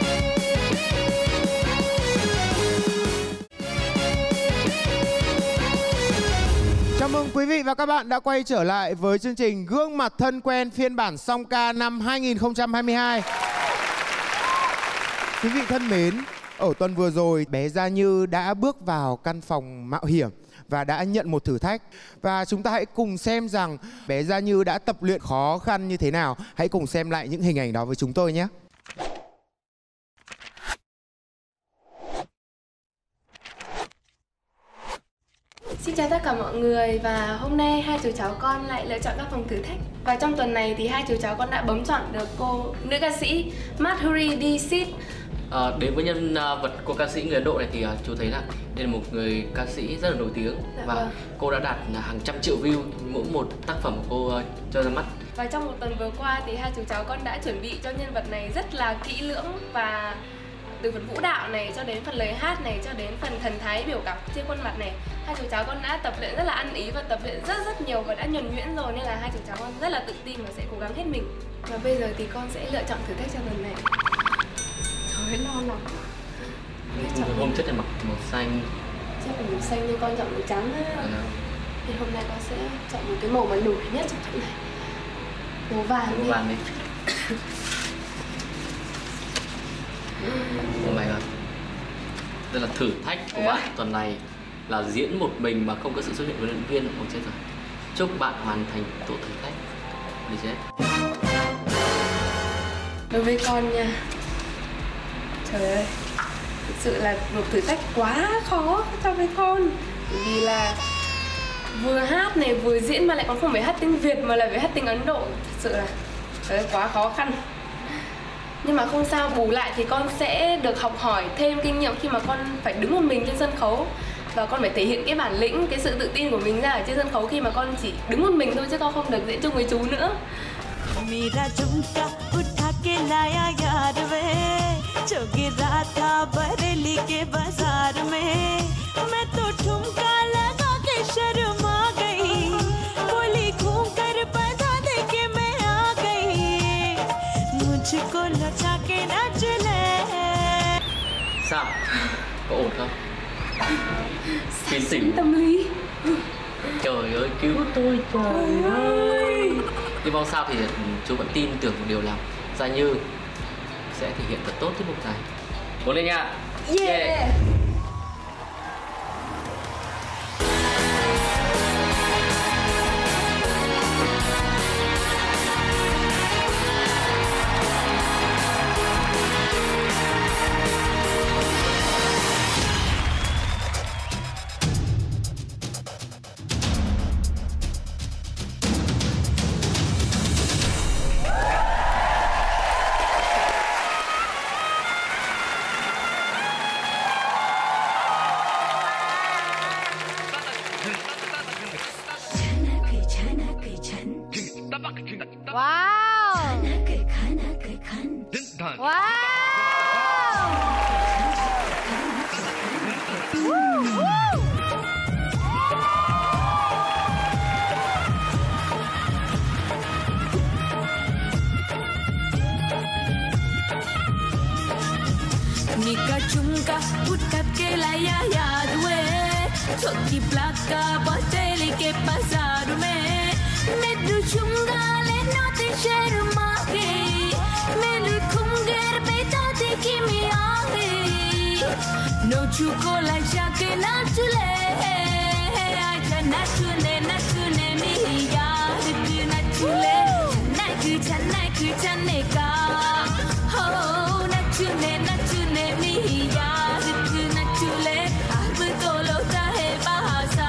Chào mừng quý vị và các bạn đã quay trở lại với chương trình Gương mặt thân quen phiên bản song ca năm hai nghìn không trăm hai mươi hai. Quý vị thân mến, ở tuần vừa rồi bé Gia Như đã bước vào căn phòng mạo hiểm và đã nhận một thử thách. Và chúng ta hãy cùng xem rằng bé Gia Như đã tập luyện khó khăn như thế nào. Hãy cùng xem lại những hình ảnh đó với chúng tôi nhé. Xin chào tất cả mọi người, và hôm nay hai chú cháu con lại lựa chọn các phòng thử thách. Và trong tuần này thì hai chú cháu con đã bấm chọn được cô nữ ca sĩ Madhuri Dixit. À, đến với nhân uh, vật cô ca sĩ người Ấn Độ này thì uh, chú thấy là đây là một người ca sĩ rất là nổi tiếng. Dạ, và vâng. Cô đã đạt uh, hàng trăm triệu view mỗi một tác phẩm của cô uh, cho ra mắt. Và trong một tuần vừa qua thì hai chú cháu con đã chuẩn bị cho nhân vật này rất là kỹ lưỡng, và từ phần vũ đạo này cho đến phần lời hát này cho đến phần thần thái biểu cảm trên khuôn mặt này, hai chú cháu con đã tập luyện rất là ăn ý và tập luyện rất rất nhiều và đã nhuần nhuyễn rồi, nên là hai chú cháu con rất là tự tin và sẽ cố gắng hết mình. Và bây giờ thì con sẽ lựa chọn thử thách cho lần này. Trời lo lắng. Hôm trước thì mặc màu xanh. Chắc là màu xanh nhưng con chọn màu trắng á. À. Thì hôm nay con sẽ chọn một cái màu mà nổi nhất trong trận này. Màu vàng đi. Màu vàng đi. Oh my god. Đây là thử thách của bạn tuần này là diễn một mình mà không có sự xuất hiện của huấn luyện viên. Ôi chết rồi. Chúc bạn hoàn thành tổ thử thách. Đi chết. Đối với con nha, trời ơi, thực sự là một thử thách quá khó cho với con. Bởi vì là vừa hát này vừa diễn mà lại còn không phải hát tiếng Việt mà lại phải hát tiếng Ấn Độ. Thực sự là trời ơi, quá khó khăn. Nhưng mà không sao, bù lại thì con sẽ được học hỏi thêm kinh nghiệm khi mà con phải đứng một mình trên sân khấu. Và con phải thể hiện cái bản lĩnh, cái sự tự tin của mình ra ở trên sân khấu khi mà con chỉ đứng một mình thôi, chứ con không được diễn chung với chú nữa. मेरा झुमका उठा के लाया यार वे जो गिरा था बरेली के बाजार में मैं तो ठुमका लगा के शर्मा गई बोली घूम कर बता दे के मैं आ गई मुझको लचा के नाच ले. Sao? Có ổn không? Tiến tỉnh tâm lý. Trời ơi, cứu tôi trời ơi. Nhưng mong sao thì chú vẫn tin tưởng một điều là Gia Như sẽ thể hiện thật tốt tiết mục này. Cố lên nha. Yeah, yeah. Wow. Wow. Woo, woo. Nika chumka utkat ke laya yaad hue choti plaka bateli ke bazaar mein मैं दुचूंगा लेना ते शर्मा के मैं लिखूंगा बेटा देखी मैं आ गई नोचू को लजा के नाच ले आजा नाचने नाचने मेरी याद की नाच ले नक छनक छने का हो नाचने नाचने मेरी याद की नाच ले अब तो लोटा है बहासा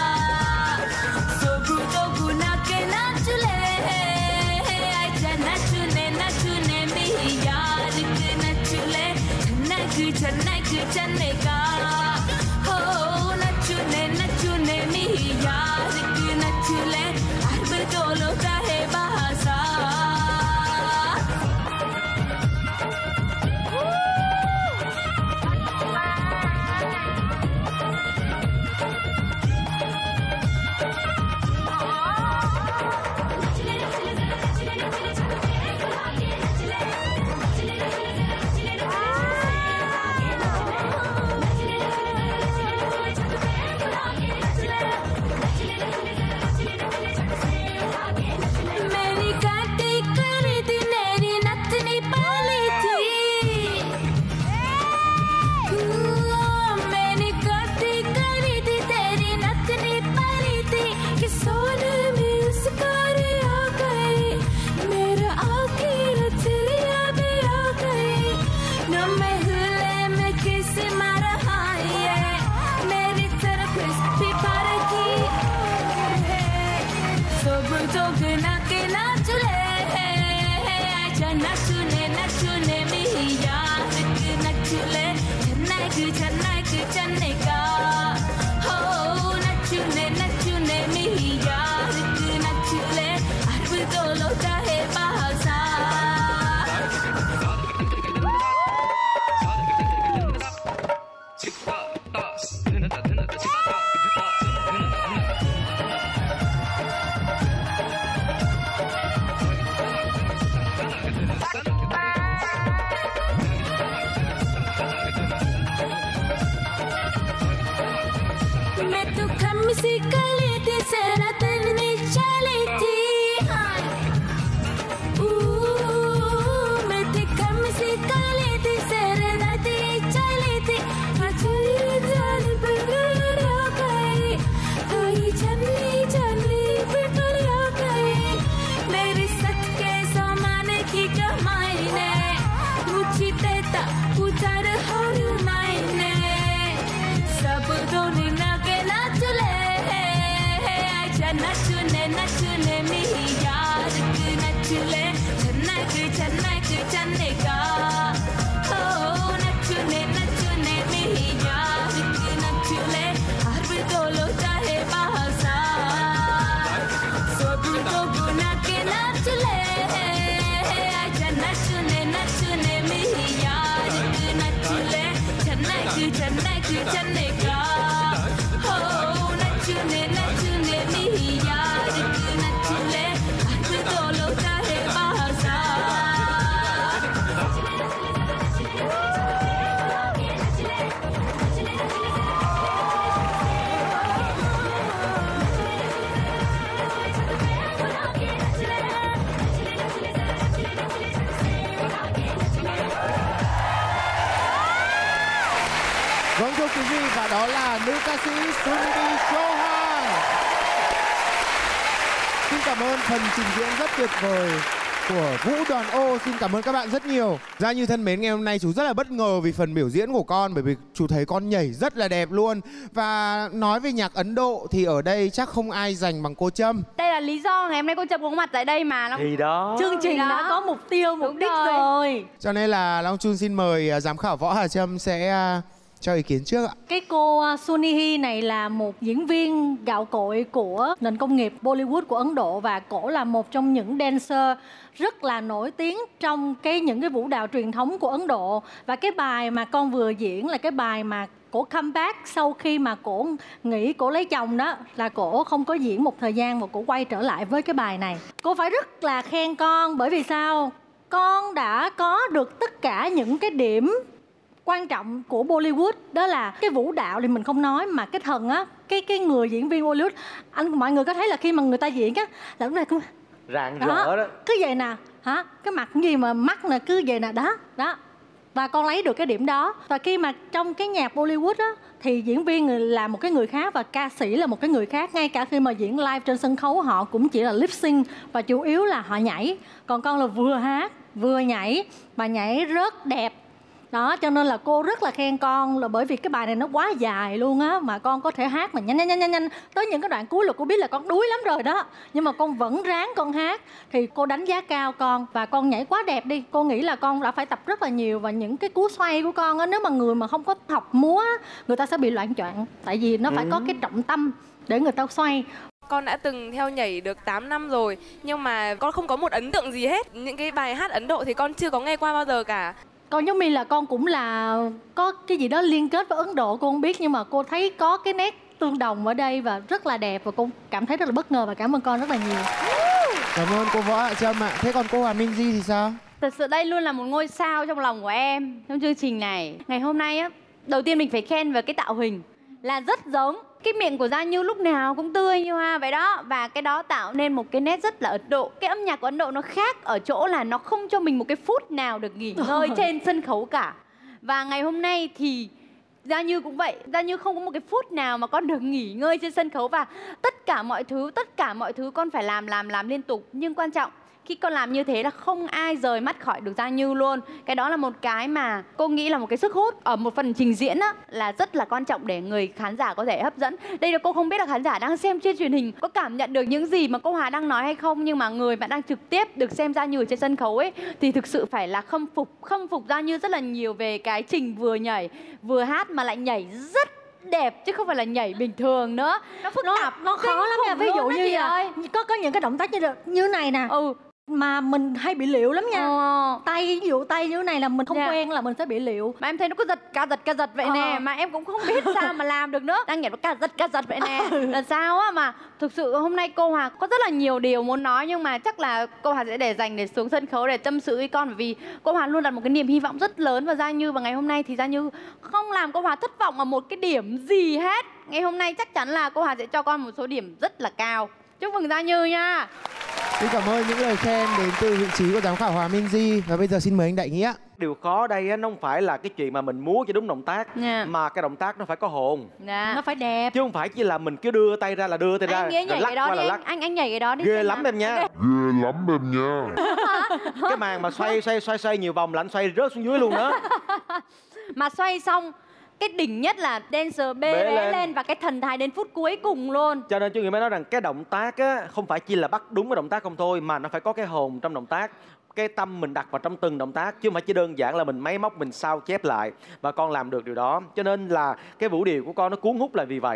सोगु तो गुना के नाच ले आजा नाचने नाचने मेरी याद की नाच ले छनक छनक छने का हो नाचने नाचने मेरी याद की नाच ले अब तो लोटा है Bahasa. Vâng thưa quý vị, và đó là nữ ca sĩ Sunmi Chohan. Xin cảm ơn phần trình diễn rất tuyệt vời của Vũ Đoàn Ô. Xin cảm ơn các bạn rất nhiều. Gia Như thân mến, ngày hôm nay chú rất là bất ngờ vì phần biểu diễn của con, bởi vì chú thấy con nhảy rất là đẹp luôn. Và nói về nhạc Ấn Độ thì ở đây chắc không ai giành bằng cô Trâm. Đây là lý do ngày hôm nay cô Trâm có mặt tại đây mà. Long... Thì đó. Chương trình đó. đã có mục tiêu, mục đích rồi. rồi. Cho nên là Long Chun xin mời giám khảo Võ Hà Trâm sẽ cho ý kiến trước ạ. Cái cô Sunny này là một diễn viên gạo cội của nền công nghiệp Bollywood của Ấn Độ, và cổ là một trong những dancer rất là nổi tiếng trong cái những cái vũ đạo truyền thống của Ấn Độ. Và cái bài mà con vừa diễn là cái bài mà cổ comeback sau khi mà cổ nghỉ, cổ lấy chồng đó, là cổ không có diễn một thời gian và cổ quay trở lại với cái bài này. Cô phải rất là khen con, bởi vì sao? Con đã có được tất cả những cái điểm quan trọng của Bollywood, đó là cái vũ đạo thì mình không nói, mà cái thần á, cái cái người diễn viên Bollywood, anh mọi người có thấy là khi mà người ta diễn á là lúc này cũng rạng rỡ đó, cứ vậy nè, hả, cái mặt gì mà mắt nè cứ vậy nè, đó đó, và con lấy được cái điểm đó. Và khi mà trong cái nhạc Bollywood á thì diễn viên là một cái người khác và ca sĩ là một cái người khác. Ngay cả khi mà diễn live trên sân khấu họ cũng chỉ là lip sync và chủ yếu là họ nhảy. Còn con là vừa hát vừa nhảy, và nhảy rất đẹp. Đó, cho nên là cô rất là khen con, là bởi vì cái bài này nó quá dài luôn á, mà con có thể hát mà nhanh nhanh nhanh nhanh tới những cái đoạn cuối là cô biết là con đuối lắm rồi đó, nhưng mà con vẫn ráng con hát, thì cô đánh giá cao con. Và con nhảy quá đẹp đi, cô nghĩ là con đã phải tập rất là nhiều. Và những cái cú xoay của con á, nếu mà người mà không có học múa á, người ta sẽ bị loạn choạng, tại vì nó phải có cái trọng tâm để người ta xoay. Con đã từng theo nhảy được tám năm rồi, nhưng mà con không có một ấn tượng gì hết. Những cái bài hát Ấn Độ thì con chưa có nghe qua bao giờ cả. Con giống như là con cũng là có cái gì đó liên kết với Ấn Độ, cô không biết, nhưng mà cô thấy có cái nét tương đồng ở đây và rất là đẹp, và cô cảm thấy rất là bất ngờ và cảm ơn con rất là nhiều. Cảm ơn cô Võ Hạ Trâm ạ. Thế còn cô Hòa Minh Di thì sao? Thật sự đây luôn là một ngôi sao trong lòng của em trong chương trình này. Ngày hôm nay á, đầu tiên mình phải khen về cái tạo hình là rất giống. Cái miệng của Gia Như lúc nào cũng tươi như hoa vậy đó. Và cái đó tạo nên một cái nét rất là Ấn Độ. Cái âm nhạc của Ấn Độ nó khác ở chỗ là nó không cho mình một cái phút nào được nghỉ ngơi trên sân khấu cả. Và ngày hôm nay thì Gia Như cũng vậy. Gia Như không có một cái phút nào mà con được nghỉ ngơi trên sân khấu. Và tất cả mọi thứ, tất cả mọi thứ con phải làm, làm, làm liên tục. Nhưng quan trọng, khi con làm như thế là không ai rời mắt khỏi được Gia Như luôn. Cái đó là một cái mà cô nghĩ là một cái sức hút ở một phần trình diễn á, là rất là quan trọng để người khán giả có thể hấp dẫn. Đây là cô không biết là khán giả đang xem trên truyền hình có cảm nhận được những gì mà cô Hà đang nói hay không, nhưng mà người bạn đang trực tiếp được xem Gia Như trên sân khấu ấy thì thực sự phải là khâm phục, khâm phục Gia Như rất là nhiều về cái trình vừa nhảy vừa hát mà lại nhảy rất đẹp chứ không phải là nhảy bình thường nữa. Nó phức nó, tạp, nó khó lắm nha. Ví dụ như là có có những cái động tác như như này nè. Ừ. Mà mình hay bị liệu lắm nha. Ờ. Tay, ví dụ tay như thế này là mình không Yeah. quen là mình sẽ bị liệu. Mà em thấy nó cứ giật ca giật ca giật vậy Ờ. nè, mà em cũng không biết sao mà làm được nữa. Đang nhảy nó ca giật ca giật vậy nè. Là sao á, mà thực sự hôm nay cô Hà có rất là nhiều điều muốn nói, nhưng mà chắc là cô Hà sẽ để dành để xuống sân khấu để tâm sự với con, bởi vì cô Hà luôn đặt một cái niềm hy vọng rất lớn vào Gia Như, và ngày hôm nay thì Gia Như không làm cô Hà thất vọng ở một cái điểm gì hết. Ngày hôm nay chắc chắn là cô Hà sẽ cho con một số điểm rất là cao. Chúc mừng Gia Như nha. Xin cảm ơn những lời khen đến từ vị trí của giám khảo Hòa Minh Di. Và bây giờ xin mời anh Đại Nghĩa. Điều khó đây á, nó không phải là cái chuyện mà mình múa cho đúng động tác, Yeah. mà cái động tác nó phải có hồn. Yeah. Nó phải đẹp. Chứ không phải chỉ là mình cứ đưa tay ra là đưa tay ra, Anh Nghĩa nhảy lắc cái đó qua đi, là anh, lắc. anh anh nhảy cái đó đi. Ghê xem lắm nào. em nha. Ok. Ghê lắm em nha. Cái màn mà xoay xoay xoay xoay nhiều vòng là anh xoay rớt xuống dưới luôn đó. Mà xoay xong cái đỉnh nhất là dancer bê, Bế bế lên. lên và cái thần thái đến phút cuối cùng luôn. Cho nên chú Nghĩa mới nói rằng cái động tác á, không phải chỉ là bắt đúng cái động tác không thôi, mà nó phải có cái hồn trong động tác. Cái tâm mình đặt vào trong từng động tác, chứ không phải chỉ đơn giản là mình máy móc mình sao chép lại. Và con làm được điều đó. Cho nên là cái vũ điệu của con nó cuốn hút là vì vậy đó.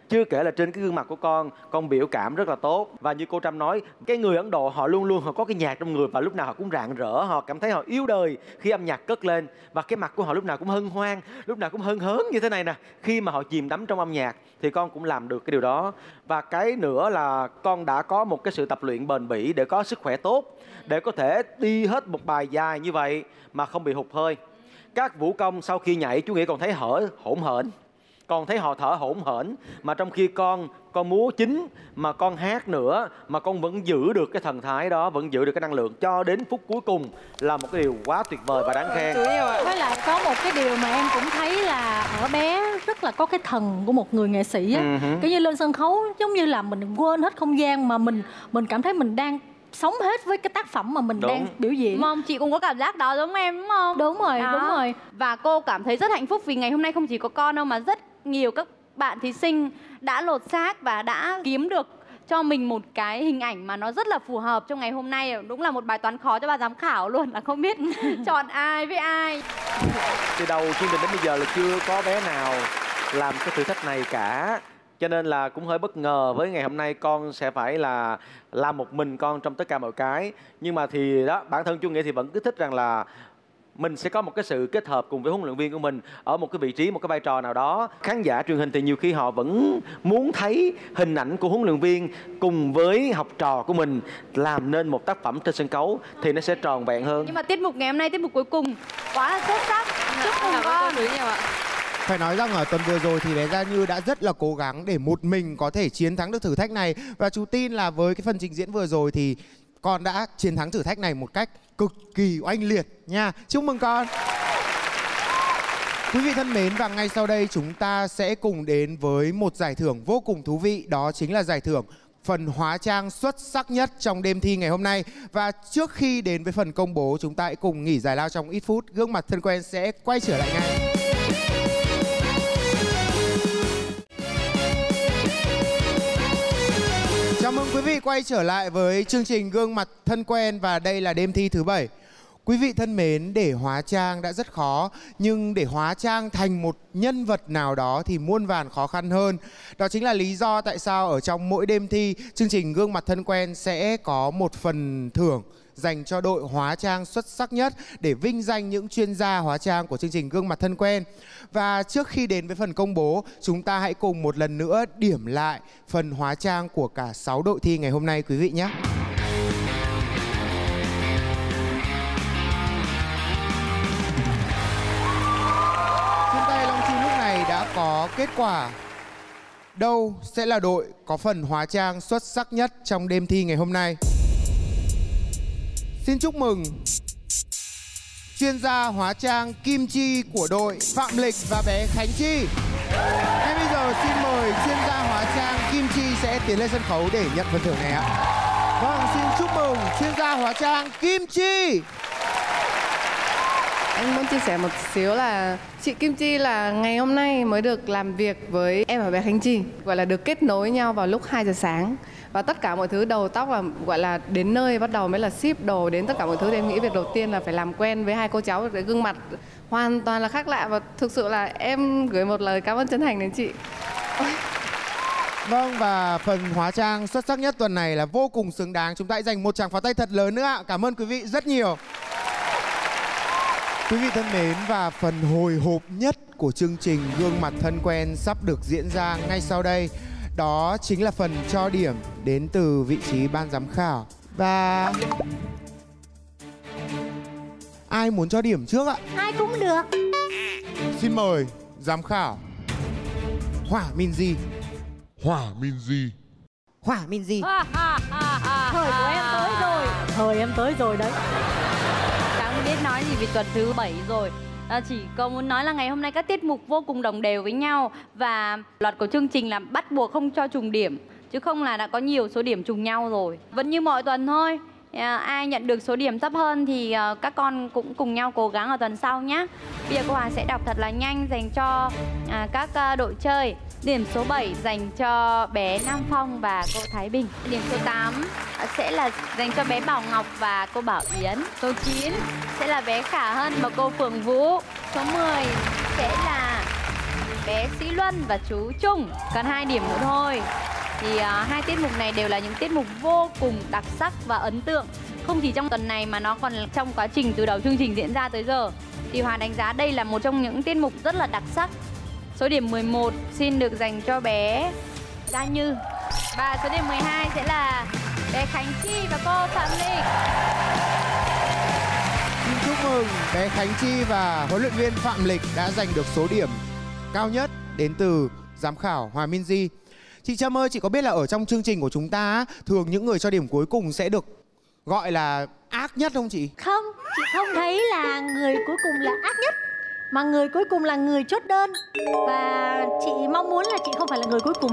Chưa kể là trên cái gương mặt của con, con biểu cảm rất là tốt. Và như cô Trâm nói, cái người Ấn Độ họ luôn luôn họ có cái nhạc trong người và lúc nào họ cũng rạng rỡ, họ cảm thấy họ yêu đời khi âm nhạc cất lên. Và cái mặt của họ lúc nào cũng hân hoan, lúc nào cũng hân hớn như thế này nè. Khi mà họ chìm đắm trong âm nhạc thì con cũng làm được cái điều đó. Và cái nữa là con đã có một cái sự tập luyện bền bỉ để có sức khỏe tốt, để có thể đi hết một bài dài như vậy mà không bị hụt hơi. Các vũ công sau khi nhảy chú nghĩ còn thấy hở hổn hển, còn thấy họ thở hổn hển, mà trong khi con con múa chính mà con hát nữa mà con vẫn giữ được cái thần thái đó, vẫn giữ được cái năng lượng cho đến phút cuối cùng là một cái điều quá tuyệt vời và đáng khen. Với lại có một cái điều mà em cũng thấy là ở bé rất là có cái thần của một người nghệ sĩ á. Uh-huh. Kiểu như lên sân khấu giống như là mình quên hết không gian mà mình mình cảm thấy mình đang sống hết với cái tác phẩm mà mình Đúng. đang biểu diễn. Mong chị cũng có cảm giác đó giống em đúng không? Đúng rồi, Đó. đúng rồi. Và cô cảm thấy rất hạnh phúc vì ngày hôm nay không chỉ có con đâu mà rất nhiều các bạn thí sinh đã lột xác và đã kiếm được cho mình một cái hình ảnh mà nó rất là phù hợp trong ngày hôm nay. Đúng là một bài toán khó cho ban giám khảo luôn, là không biết chọn ai với ai. Từ đầu chương trình đến bây giờ là chưa có bé nào làm cái thử thách này cả. Cho nên là cũng hơi bất ngờ với ngày hôm nay con sẽ phải là làm một mình con trong tất cả mọi cái. Nhưng mà thì đó, bản thân Chu Nghĩa thì vẫn cứ thích rằng là mình sẽ có một cái sự kết hợp cùng với huấn luyện viên của mình ở một cái vị trí, một cái vai trò nào đó. Khán giả truyền hình thì nhiều khi họ vẫn muốn thấy hình ảnh của huấn luyện viên cùng với học trò của mình làm nên một tác phẩm trên sân khấu thì nó sẽ tròn vẹn hơn. Nhưng mà tiết mục ngày hôm nay, tiết mục cuối cùng quá là xuất sắc. Chúc mừng con. Phải nói rằng ở tuần vừa rồi thì bé Gia Như đã rất là cố gắng để một mình có thể chiến thắng được thử thách này. Và chú tin là với cái phần trình diễn vừa rồi thì con đã chiến thắng thử thách này một cách cực kỳ oanh liệt nha. Chúc mừng con. Quý vị thân mến, và ngay sau đây chúng ta sẽ cùng đến với một giải thưởng vô cùng thú vị. Đó chính là giải thưởng phần hóa trang xuất sắc nhất trong đêm thi ngày hôm nay. Và trước khi đến với phần công bố, chúng ta hãy cùng nghỉ giải lao trong ít phút. Gương mặt thân quen sẽ quay trở lại ngay. Chào mừng quý vị quay trở lại với chương trình Gương mặt thân quen và đây là đêm thi thứ bảy. Quý vị thân mến, để hóa trang đã rất khó, nhưng để hóa trang thành một nhân vật nào đó thì muôn vàn khó khăn hơn. Đó chính là lý do tại sao ở trong mỗi đêm thi, chương trình Gương mặt thân quen sẽ có một phần thưởng dành cho đội hóa trang xuất sắc nhất để vinh danh những chuyên gia hóa trang của chương trình Gương mặt thân quen. Và trước khi đến với phần công bố, chúng ta hãy cùng một lần nữa điểm lại phần hóa trang của cả sáu đội thi ngày hôm nay quý vị nhé. Trên tay Long Chu lúc này đã có kết quả. Đâu sẽ là đội có phần hóa trang xuất sắc nhất trong đêm thi ngày hôm nay? Xin chúc mừng chuyên gia hóa trang Kim Chi của đội Phạm Lịch và bé Khánh Chi. Ngay bây giờ xin mời chuyên gia hóa trang Kim Chi sẽ tiến lên sân khấu để nhận phần thưởng này ạ. Vâng, xin chúc mừng chuyên gia hóa trang Kim Chi. Anh muốn chia sẻ một xíu là chị Kim Chi là ngày hôm nay mới được làm việc với em và bé Khánh Chi, gọi là được kết nối nhau vào lúc hai giờ sáng. Và tất cả mọi thứ đầu tóc là gọi là đến nơi bắt đầu mới là ship đồ đến tất cả mọi thứ. Thì em nghĩ việc đầu tiên là phải làm quen với hai cô cháu, cái gương mặt hoàn toàn là khác lạ. Và thực sự là em gửi một lời cảm ơn chân thành đến chị. Vâng, và phần hóa trang xuất sắc nhất tuần này là vô cùng xứng đáng. Chúng ta hãy dành một tràng pháo tay thật lớn nữa ạ. Cảm ơn quý vị rất nhiều. Quý vị thân mến, và phần hồi hộp nhất của chương trình Gương mặt thân quen sắp được diễn ra ngay sau đây. Đó chính là phần cho điểm đến từ vị trí ban giám khảo. Và ai muốn cho điểm trước ạ? Ai cũng được. Xin mời giám khảo Hỏa Minzy. Hỏa Minzy. Hỏa Minzy. Thời của em tới rồi. Thời em tới rồi đấy. Chẳng biết nói gì vì tuần thứ bảy rồi. À, chỉ có muốn nói là ngày hôm nay các tiết mục vô cùng đồng đều với nhau. Và luật của chương trình là bắt buộc không cho trùng điểm, chứ không là đã có nhiều số điểm trùng nhau rồi. Vẫn như mọi tuần thôi. À, ai nhận được số điểm thấp hơn thì uh, các con cũng cùng nhau cố gắng ở tuần sau nhé. Bây giờ cô Hòa sẽ đọc thật là nhanh dành cho uh, các uh, đội chơi. Điểm số bảy dành cho bé Nam Phong và cô Thái Bình. Điểm số tám sẽ là dành cho bé Bảo Ngọc và cô Bảo Yến. Số chín sẽ là bé Khả Hân và cô Phượng Vũ. Số mười sẽ là bé Sĩ Luân và chú Trung. Còn hai điểm nữa thôi. Thì à, hai tiết mục này đều là những tiết mục vô cùng đặc sắc và ấn tượng. Không chỉ trong tuần này mà nó còn trong quá trình từ đầu chương trình diễn ra tới giờ. Thì Hòa đánh giá đây là một trong những tiết mục rất là đặc sắc. Số điểm mười một xin được dành cho bé Gia Như. Và số điểm mười hai sẽ là bé Khánh Chi và cô Phạm Linh. Xin chúc mừng bé Khánh Chi và huấn luyện viên Phạm Lịch đã giành được số điểm cao nhất đến từ giám khảo Hòa Minzy. Chị Trâm ơi, chị có biết là ở trong chương trình của chúng ta thường những người cho điểm cuối cùng sẽ được gọi là ác nhất không chị? Không, chị không thấy là người cuối cùng là ác nhất, mà người cuối cùng là người chốt đơn. Và chị mong muốn là chị không phải là người cuối cùng.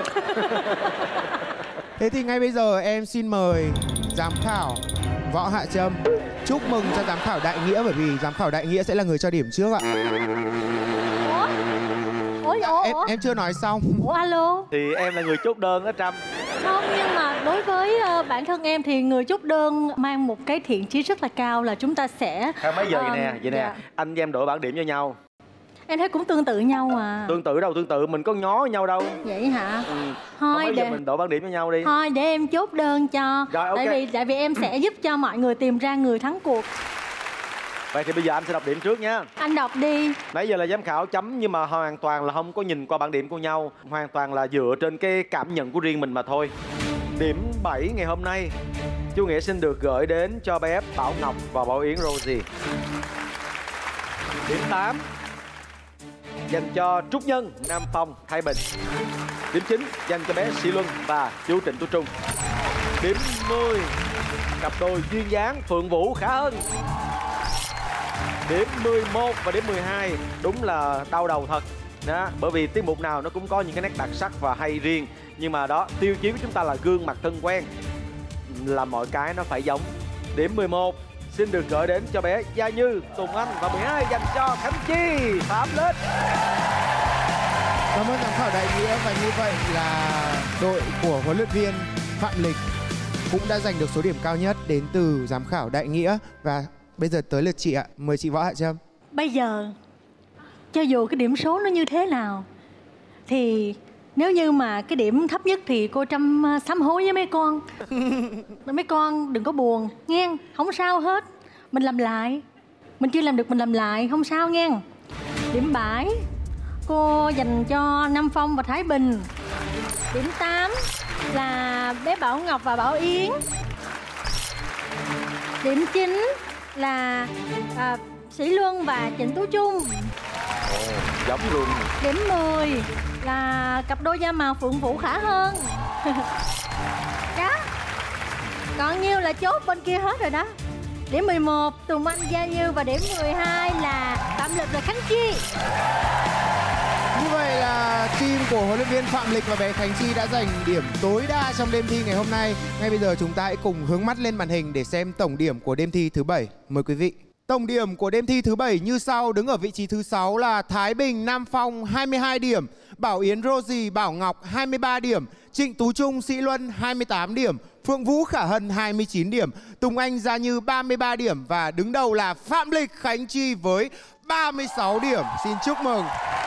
Thế thì ngay bây giờ em xin mời giám khảo Võ Hạ Trâm chúc mừng cho giám khảo Đại Nghĩa, bởi vì giám khảo Đại Nghĩa sẽ là người cho điểm trước ạ. Ủa? Ủa, ủa, em, ủa? em chưa nói xong. Ủa, alo? Thì em là người chốt đơn đó Trâm. Không, nhưng mà đối với uh, bản thân em thì người chốt đơn mang một cái thiện chí rất là cao là chúng ta sẽ... Theo mấy giờ uh, vậy nè, vậy nè, dạ. anh với em đổi bảng điểm cho nhau. Em thấy cũng tương tự nhau à. Tương tự đâu, tương tự, mình có ngó nhau đâu. Vậy hả? Ừ. Thôi mấy để... giờ mình đổi bảng điểm cho nhau đi. Thôi để em chốt đơn cho. Rồi, okay. Tại vì tại vì em sẽ giúp cho mọi người tìm ra người thắng cuộc. Vậy thì bây giờ anh sẽ đọc điểm trước nha. Anh đọc đi. Nãy giờ là giám khảo chấm nhưng mà hoàn toàn là không có nhìn qua bảng điểm của nhau. Hoàn toàn là dựa trên cái cảm nhận của riêng mình mà thôi. Điểm bảy ngày hôm nay chú Nghĩa xin được gửi đến cho bé Bảo Ngọc và Bảo Yến Rosie. Điểm tám dành cho Trúc Nhân, Nam Phong, Thái Bình. Điểm chín dành cho bé Sĩ Luân và chú Trịnh Tú Trung. Điểm mười cặp đôi duyên dáng Phượng Vũ, Khả Hân. Điểm mười một và điểm mười hai đúng là đau đầu thật đó, bởi vì tiết mục nào nó cũng có những cái nét đặc sắc và hay riêng, nhưng mà đó, tiêu chí của chúng ta là gương mặt thân quen, là mọi cái nó phải giống. Điểm mười một xin được gửi đến cho bé Gia Như, Tùng Anh, và mười hai dành cho Khánh Chi, Phạm Lịch. Cảm ơn giám khảo Đại Nghĩa, và như vậy là đội của huấn luyện viên Phạm Lịch cũng đã giành được số điểm cao nhất đến từ giám khảo Đại Nghĩa. Và bây giờ tới lượt chị ạ, mời chị Võ Hạ Trâm. Bây giờ cho dù cái điểm số nó như thế nào thì nếu như mà cái điểm thấp nhất thì cô Trâm sám hối với mấy con. Mấy con đừng có buồn nghe, không sao hết. Mình làm lại, mình chưa làm được mình làm lại, không sao nghe. Điểm bảy cô dành cho Nam Phong và Thái Bình. Điểm tám là bé Bảo Ngọc và Bảo Yến. Điểm chín là à, Sĩ Luân và Trịnh Tú Trung. Ồ, giống luôn. Điểm mười là cặp đôi da màu Phượng Vũ, Khả Hơn. Đó. Còn nhiêu là chốt bên kia hết rồi đó. Điểm mười một Tùng Anh, Gia Như, và điểm mười hai là Phạm Lịch và Khánh Chi. Như vậy là team của huấn luyện viên Phạm Lịch và bé Khánh Chi đã giành điểm tối đa trong đêm thi ngày hôm nay. Ngay bây giờ chúng ta hãy cùng hướng mắt lên màn hình để xem tổng điểm của đêm thi thứ bảy. Mời quý vị. Tổng điểm của đêm thi thứ bảy như sau. Đứng ở vị trí thứ sáu là Thái Bình, Nam Phong hai mươi hai điểm, Bảo Yến, Rosie, Bảo Ngọc hai mươi ba điểm, Trịnh Tú Trung, Sĩ Luân hai mươi tám điểm, Phượng Vũ, Khả Hân hai mươi chín điểm, Tùng Anh, Gia Như ba mươi ba điểm, và đứng đầu là Phạm Lịch, Khánh Chi với ba mươi sáu điểm. Xin chúc mừng.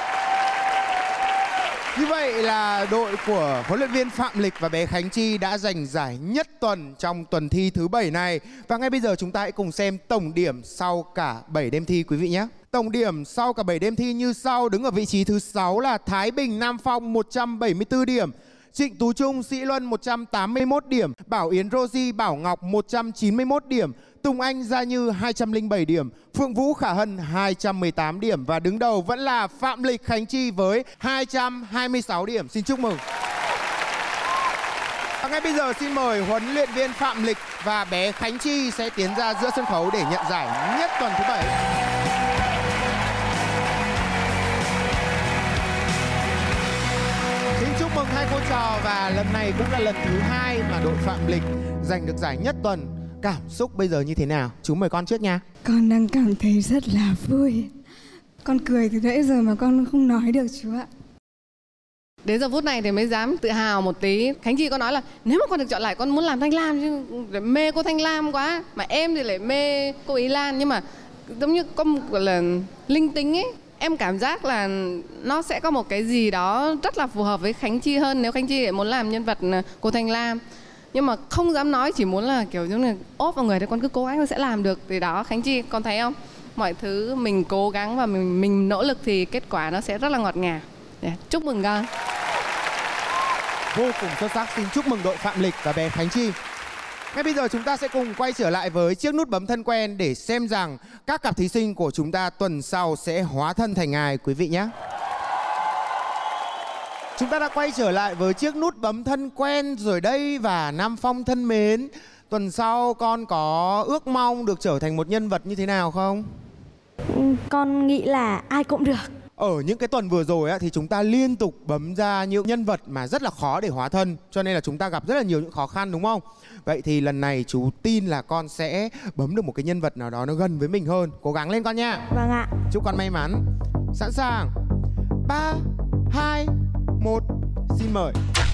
Như vậy là đội của huấn luyện viên Phạm Lịch và bé Khánh Chi đã giành giải nhất tuần trong tuần thi thứ bảy này. Và ngay bây giờ chúng ta hãy cùng xem tổng điểm sau cả bảy đêm thi quý vị nhé. Tổng điểm sau cả bảy đêm thi như sau. Đứng ở vị trí thứ sáu là Thái Bình, Nam Phong một trăm bảy mươi tư điểm, Trịnh Tú Trung, Sĩ Luân một trăm tám mươi mốt điểm, Bảo Yến, Rosie, Bảo Ngọc một trăm chín mươi mốt điểm, Tùng Anh, Gia Như hai trăm lẻ bảy điểm, Phượng Vũ, Khả Hân hai trăm mười tám điểm, và đứng đầu vẫn là Phạm Lịch, Khánh Chi với hai trăm hai mươi sáu điểm. Xin chúc mừng. Và ngay bây giờ xin mời huấn luyện viên Phạm Lịch và bé Khánh Chi sẽ tiến ra giữa sân khấu để nhận giải nhất tuần thứ bảy. Xin chúc mừng hai cô trò, và lần này cũng là lần thứ hai mà đội Phạm Lịch giành được giải nhất tuần. Cảm xúc bây giờ như thế nào? Chú mời con trước nha. Con đang cảm thấy rất là vui. Con cười từ nãy giờ mà con không nói được chú ạ. Đến giờ phút này thì mới dám tự hào một tí. Khánh Chi có nói là nếu mà con được chọn lại con muốn làm Thanh Lam, chứ mê cô Thanh Lam quá. Mà em thì lại mê cô Ý Lan. Nhưng mà giống như con gọi là linh tính ấy, Em cảm giác là nó sẽ có một cái gì đó rất là phù hợp với Khánh Chi hơn nếu Khánh Chi muốn làm nhân vật cô Thanh Lam. Nhưng mà không dám nói, chỉ muốn là kiểu giống như ốp vào người thì con cứ cố gắng nó sẽ làm được. Thì đó, Khánh Chi con thấy không? Mọi thứ mình cố gắng và mình mình nỗ lực thì kết quả nó sẽ rất là ngọt ngào. Yeah, chúc mừng con. Vô cùng xuất sắc, xin chúc mừng đội Phạm Lịch và bé Khánh Chi. Ngay bây giờ chúng ta sẽ cùng quay trở lại với chiếc nút bấm thân quen để xem rằng các cặp thí sinh của chúng ta tuần sau sẽ hóa thân thành ai quý vị nhé. Chúng ta đã quay trở lại với chiếc nút bấm thân quen rồi đây, và Nam Phong thân mến, tuần sau con có ước mong được trở thành một nhân vật như thế nào không? Con nghĩ là ai cũng được. Ở những cái tuần vừa rồi á, thì chúng ta liên tục bấm ra những nhân vật mà rất là khó để hóa thân, cho nên là chúng ta gặp rất là nhiều những khó khăn đúng không? Vậy thì lần này chú tin là con sẽ bấm được một cái nhân vật nào đó nó gần với mình hơn. Cố gắng lên con nha. Vâng ạ. Chúc con may mắn. Sẵn sàng. Ba, hai, một, xin mời.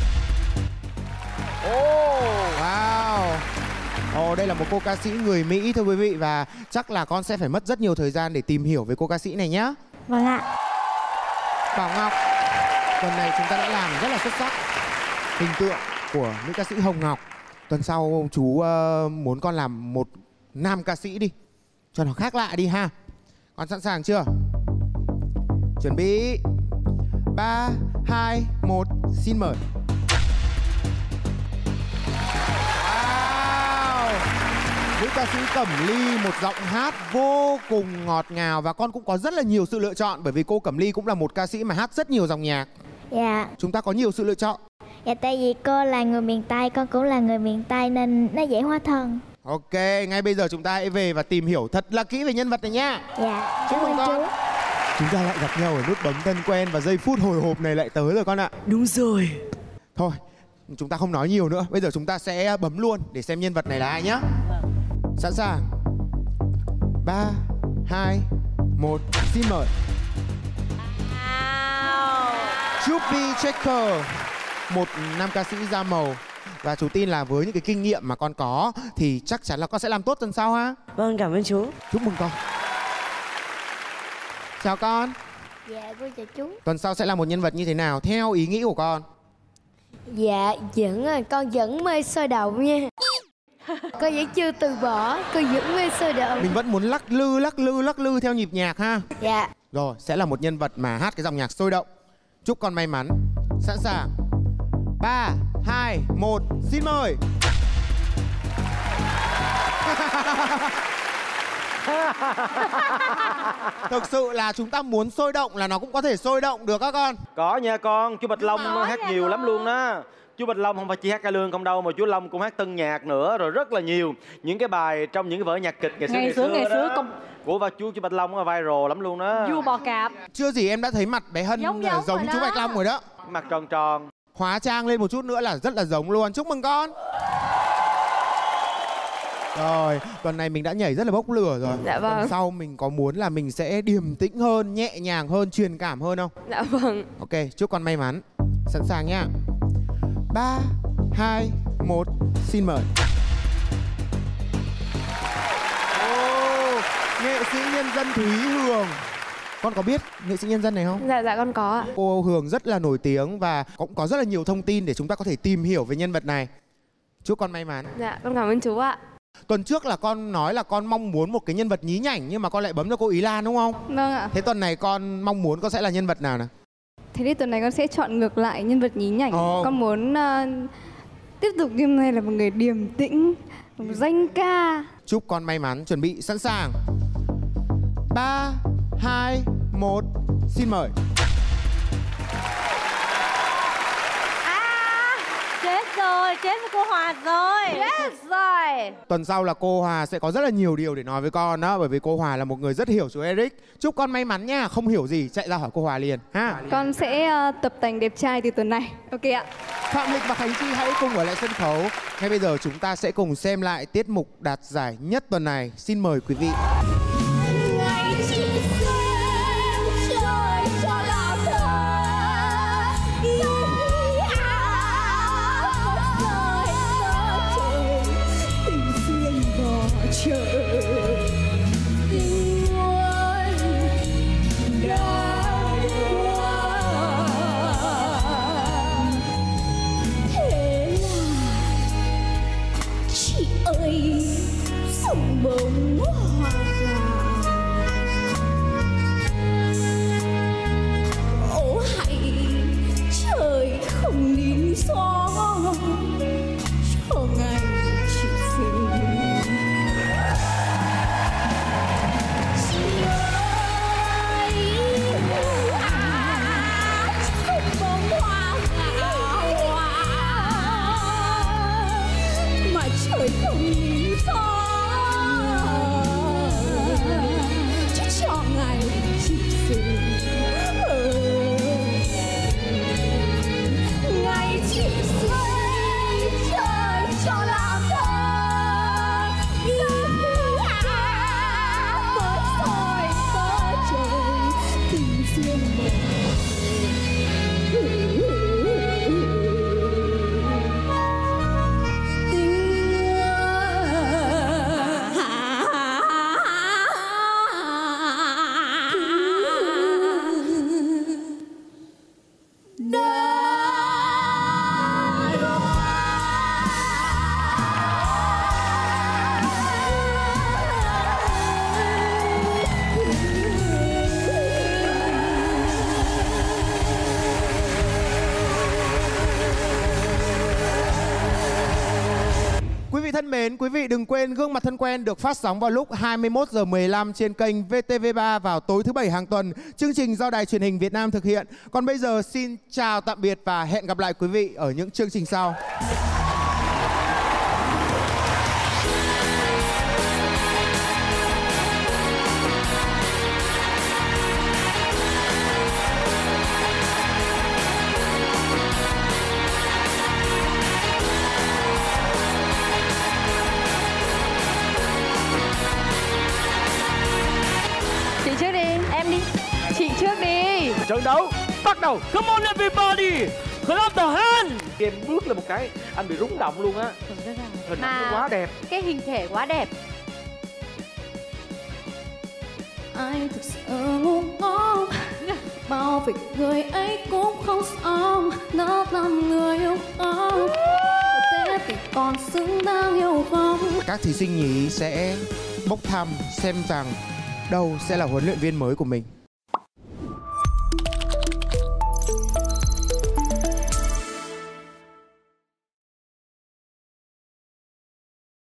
Oh, wow. Ồ, oh, đây là một cô ca sĩ người Mỹ thưa quý vị, và chắc là con sẽ phải mất rất nhiều thời gian để tìm hiểu về cô ca sĩ này nhé. Vâng ạ. Bảo Ngọc, tuần này chúng ta đã làm rất là xuất sắc hình tượng của nữ ca sĩ Hồng Ngọc. Tuần sau chú uh, muốn con làm một nam ca sĩ đi, cho nó khác lạ đi ha. Con sẵn sàng chưa? Chuẩn bị. Ba, hai, một, xin mời. Wow. Nữ ca sĩ Cẩm Ly, một giọng hát vô cùng ngọt ngào, và con cũng có rất là nhiều sự lựa chọn bởi vì cô Cẩm Ly cũng là một ca sĩ mà hát rất nhiều dòng nhạc. Dạ. Chúng ta có nhiều sự lựa chọn. Dạ, tại vì cô là người miền Tây, con cũng là người miền Tây nên nó dễ hóa thân. Ok, ngay bây giờ chúng ta hãy về và tìm hiểu thật là kỹ về nhân vật này nhá. Dạ, cảm ơn chú. Chúng ta lại gặp nhau ở nút bấm thân quen và giây phút hồi hộp này lại tới rồi con ạ. Đúng rồi. Thôi, chúng ta không nói nhiều nữa. Bây giờ chúng ta sẽ bấm luôn để xem nhân vật này là ai nhá. Sẵn sàng. Ba, hai, một, xin mời. Chubby Checker, một nam ca sĩ da màu. Và chú tin là với những cái kinh nghiệm mà con có thì chắc chắn là con sẽ làm tốt tuần sau ha. Vâng, cảm ơn chú. Chúc mừng con. Chào con. Dạ, cô chào chú. Tuần sau sẽ là một nhân vật như thế nào theo ý nghĩ của con? Dạ, vẫn à, con vẫn mê sôi động nha. Con vẫn chưa từ bỏ, con vẫn mê sôi động. Mình vẫn muốn lắc lư, lắc lư, lắc lư theo nhịp nhạc ha. Dạ. Rồi, sẽ là một nhân vật mà hát cái dòng nhạc sôi động. Chúc con may mắn. Sẵn sàng. Ba, hai, một, xin mời. Thực sự là chúng ta muốn sôi động là nó cũng có thể sôi động được các con. Có nha con, chú Bạch Long hát nhiều lắm luôn đó. Chú Bạch Long không phải chỉ hát cải lương không đâu, mà chú Long cũng hát tân nhạc nữa, rồi rất là nhiều những cái bài trong những cái vở nhạc kịch ngày xưa ngày xưa ngày xưa đó. công... của và chú chú Bạch Long là viral lắm luôn đó. Vua bò cạp. Chưa gì em đã thấy mặt bé Hân giống, giống, giống chú Bạch Long rồi đó. Mặt tròn tròn. Hóa trang lên một chút nữa là rất là giống luôn. Chúc mừng con. Rồi, tuần này mình đã nhảy rất là bốc lửa rồi. Dạ vâng. Tuần sau mình có muốn là mình sẽ điềm tĩnh hơn, nhẹ nhàng hơn, truyền cảm hơn không? Dạ vâng. Ok, chúc con may mắn. Sẵn sàng nha. Ba, hai, một, xin mời. Oh, nghệ sĩ nhân dân Thúy Hường. Con có biết nghệ sĩ nhân dân này không? Dạ dạ con có ạ. Cô Hường rất là nổi tiếng và cũng có rất là nhiều thông tin để chúng ta có thể tìm hiểu về nhân vật này. Chúc con may mắn. Dạ con cảm ơn chú ạ. Tuần trước là con nói là con mong muốn một cái nhân vật nhí nhảnh, nhưng mà con lại bấm cho cô Ý Lan đúng không? Vâng ạ. Thế tuần này con mong muốn con sẽ là nhân vật nào nào? Thế thì tuần này con sẽ chọn ngược lại nhân vật nhí nhảnh. Ồ. Con muốn uh, tiếp tục như này là một người điềm tĩnh, một danh ca. Chúc con may mắn. Chuẩn bị sẵn sàng. Ba, hai, một, xin mời. Chết rồi, chết với cô Hòa rồi. Chết rồi. Tuần sau là cô Hòa sẽ có rất là nhiều điều để nói với con đó, bởi vì cô Hòa là một người rất hiểu chú Eric. Chúc con may mắn nha, không hiểu gì chạy ra hỏi cô Hòa liền ha. Con sẽ uh, tập tành đẹp trai từ tuần này. Ok ạ. Phạm Lịch và Khánh Chi hãy cùng ở lại sân khấu. Ngay bây giờ chúng ta sẽ cùng xem lại tiết mục đạt giải nhất tuần này. Xin mời quý vị. Trời tình nguồn đã thân mến, quý vị đừng quên Gương Mặt Thân Quen được phát sóng vào lúc hai mươi mốt giờ mười lăm trên kênh vê tê vê ba vào tối thứ bảy hàng tuần. Chương trình do Đài Truyền hình Việt Nam thực hiện. Còn bây giờ xin chào tạm biệt và hẹn gặp lại quý vị ở những chương trình sau. Trận đấu bắt đầu. Come on everybody, clap the hand. Khi em bước lên một cái, anh bị rung động luôn á. Hình ảnh nó quá đẹp. Cái hình thể quá đẹp. Anh thực sự ngu ngốc, bao việc người ấy cũng không xong. Nó làm người yêu ông, thế thì còn xứng đáng yêu không? Các thí sinh nhí sẽ bốc thăm xem rằng đâu sẽ là huấn luyện viên mới của mình.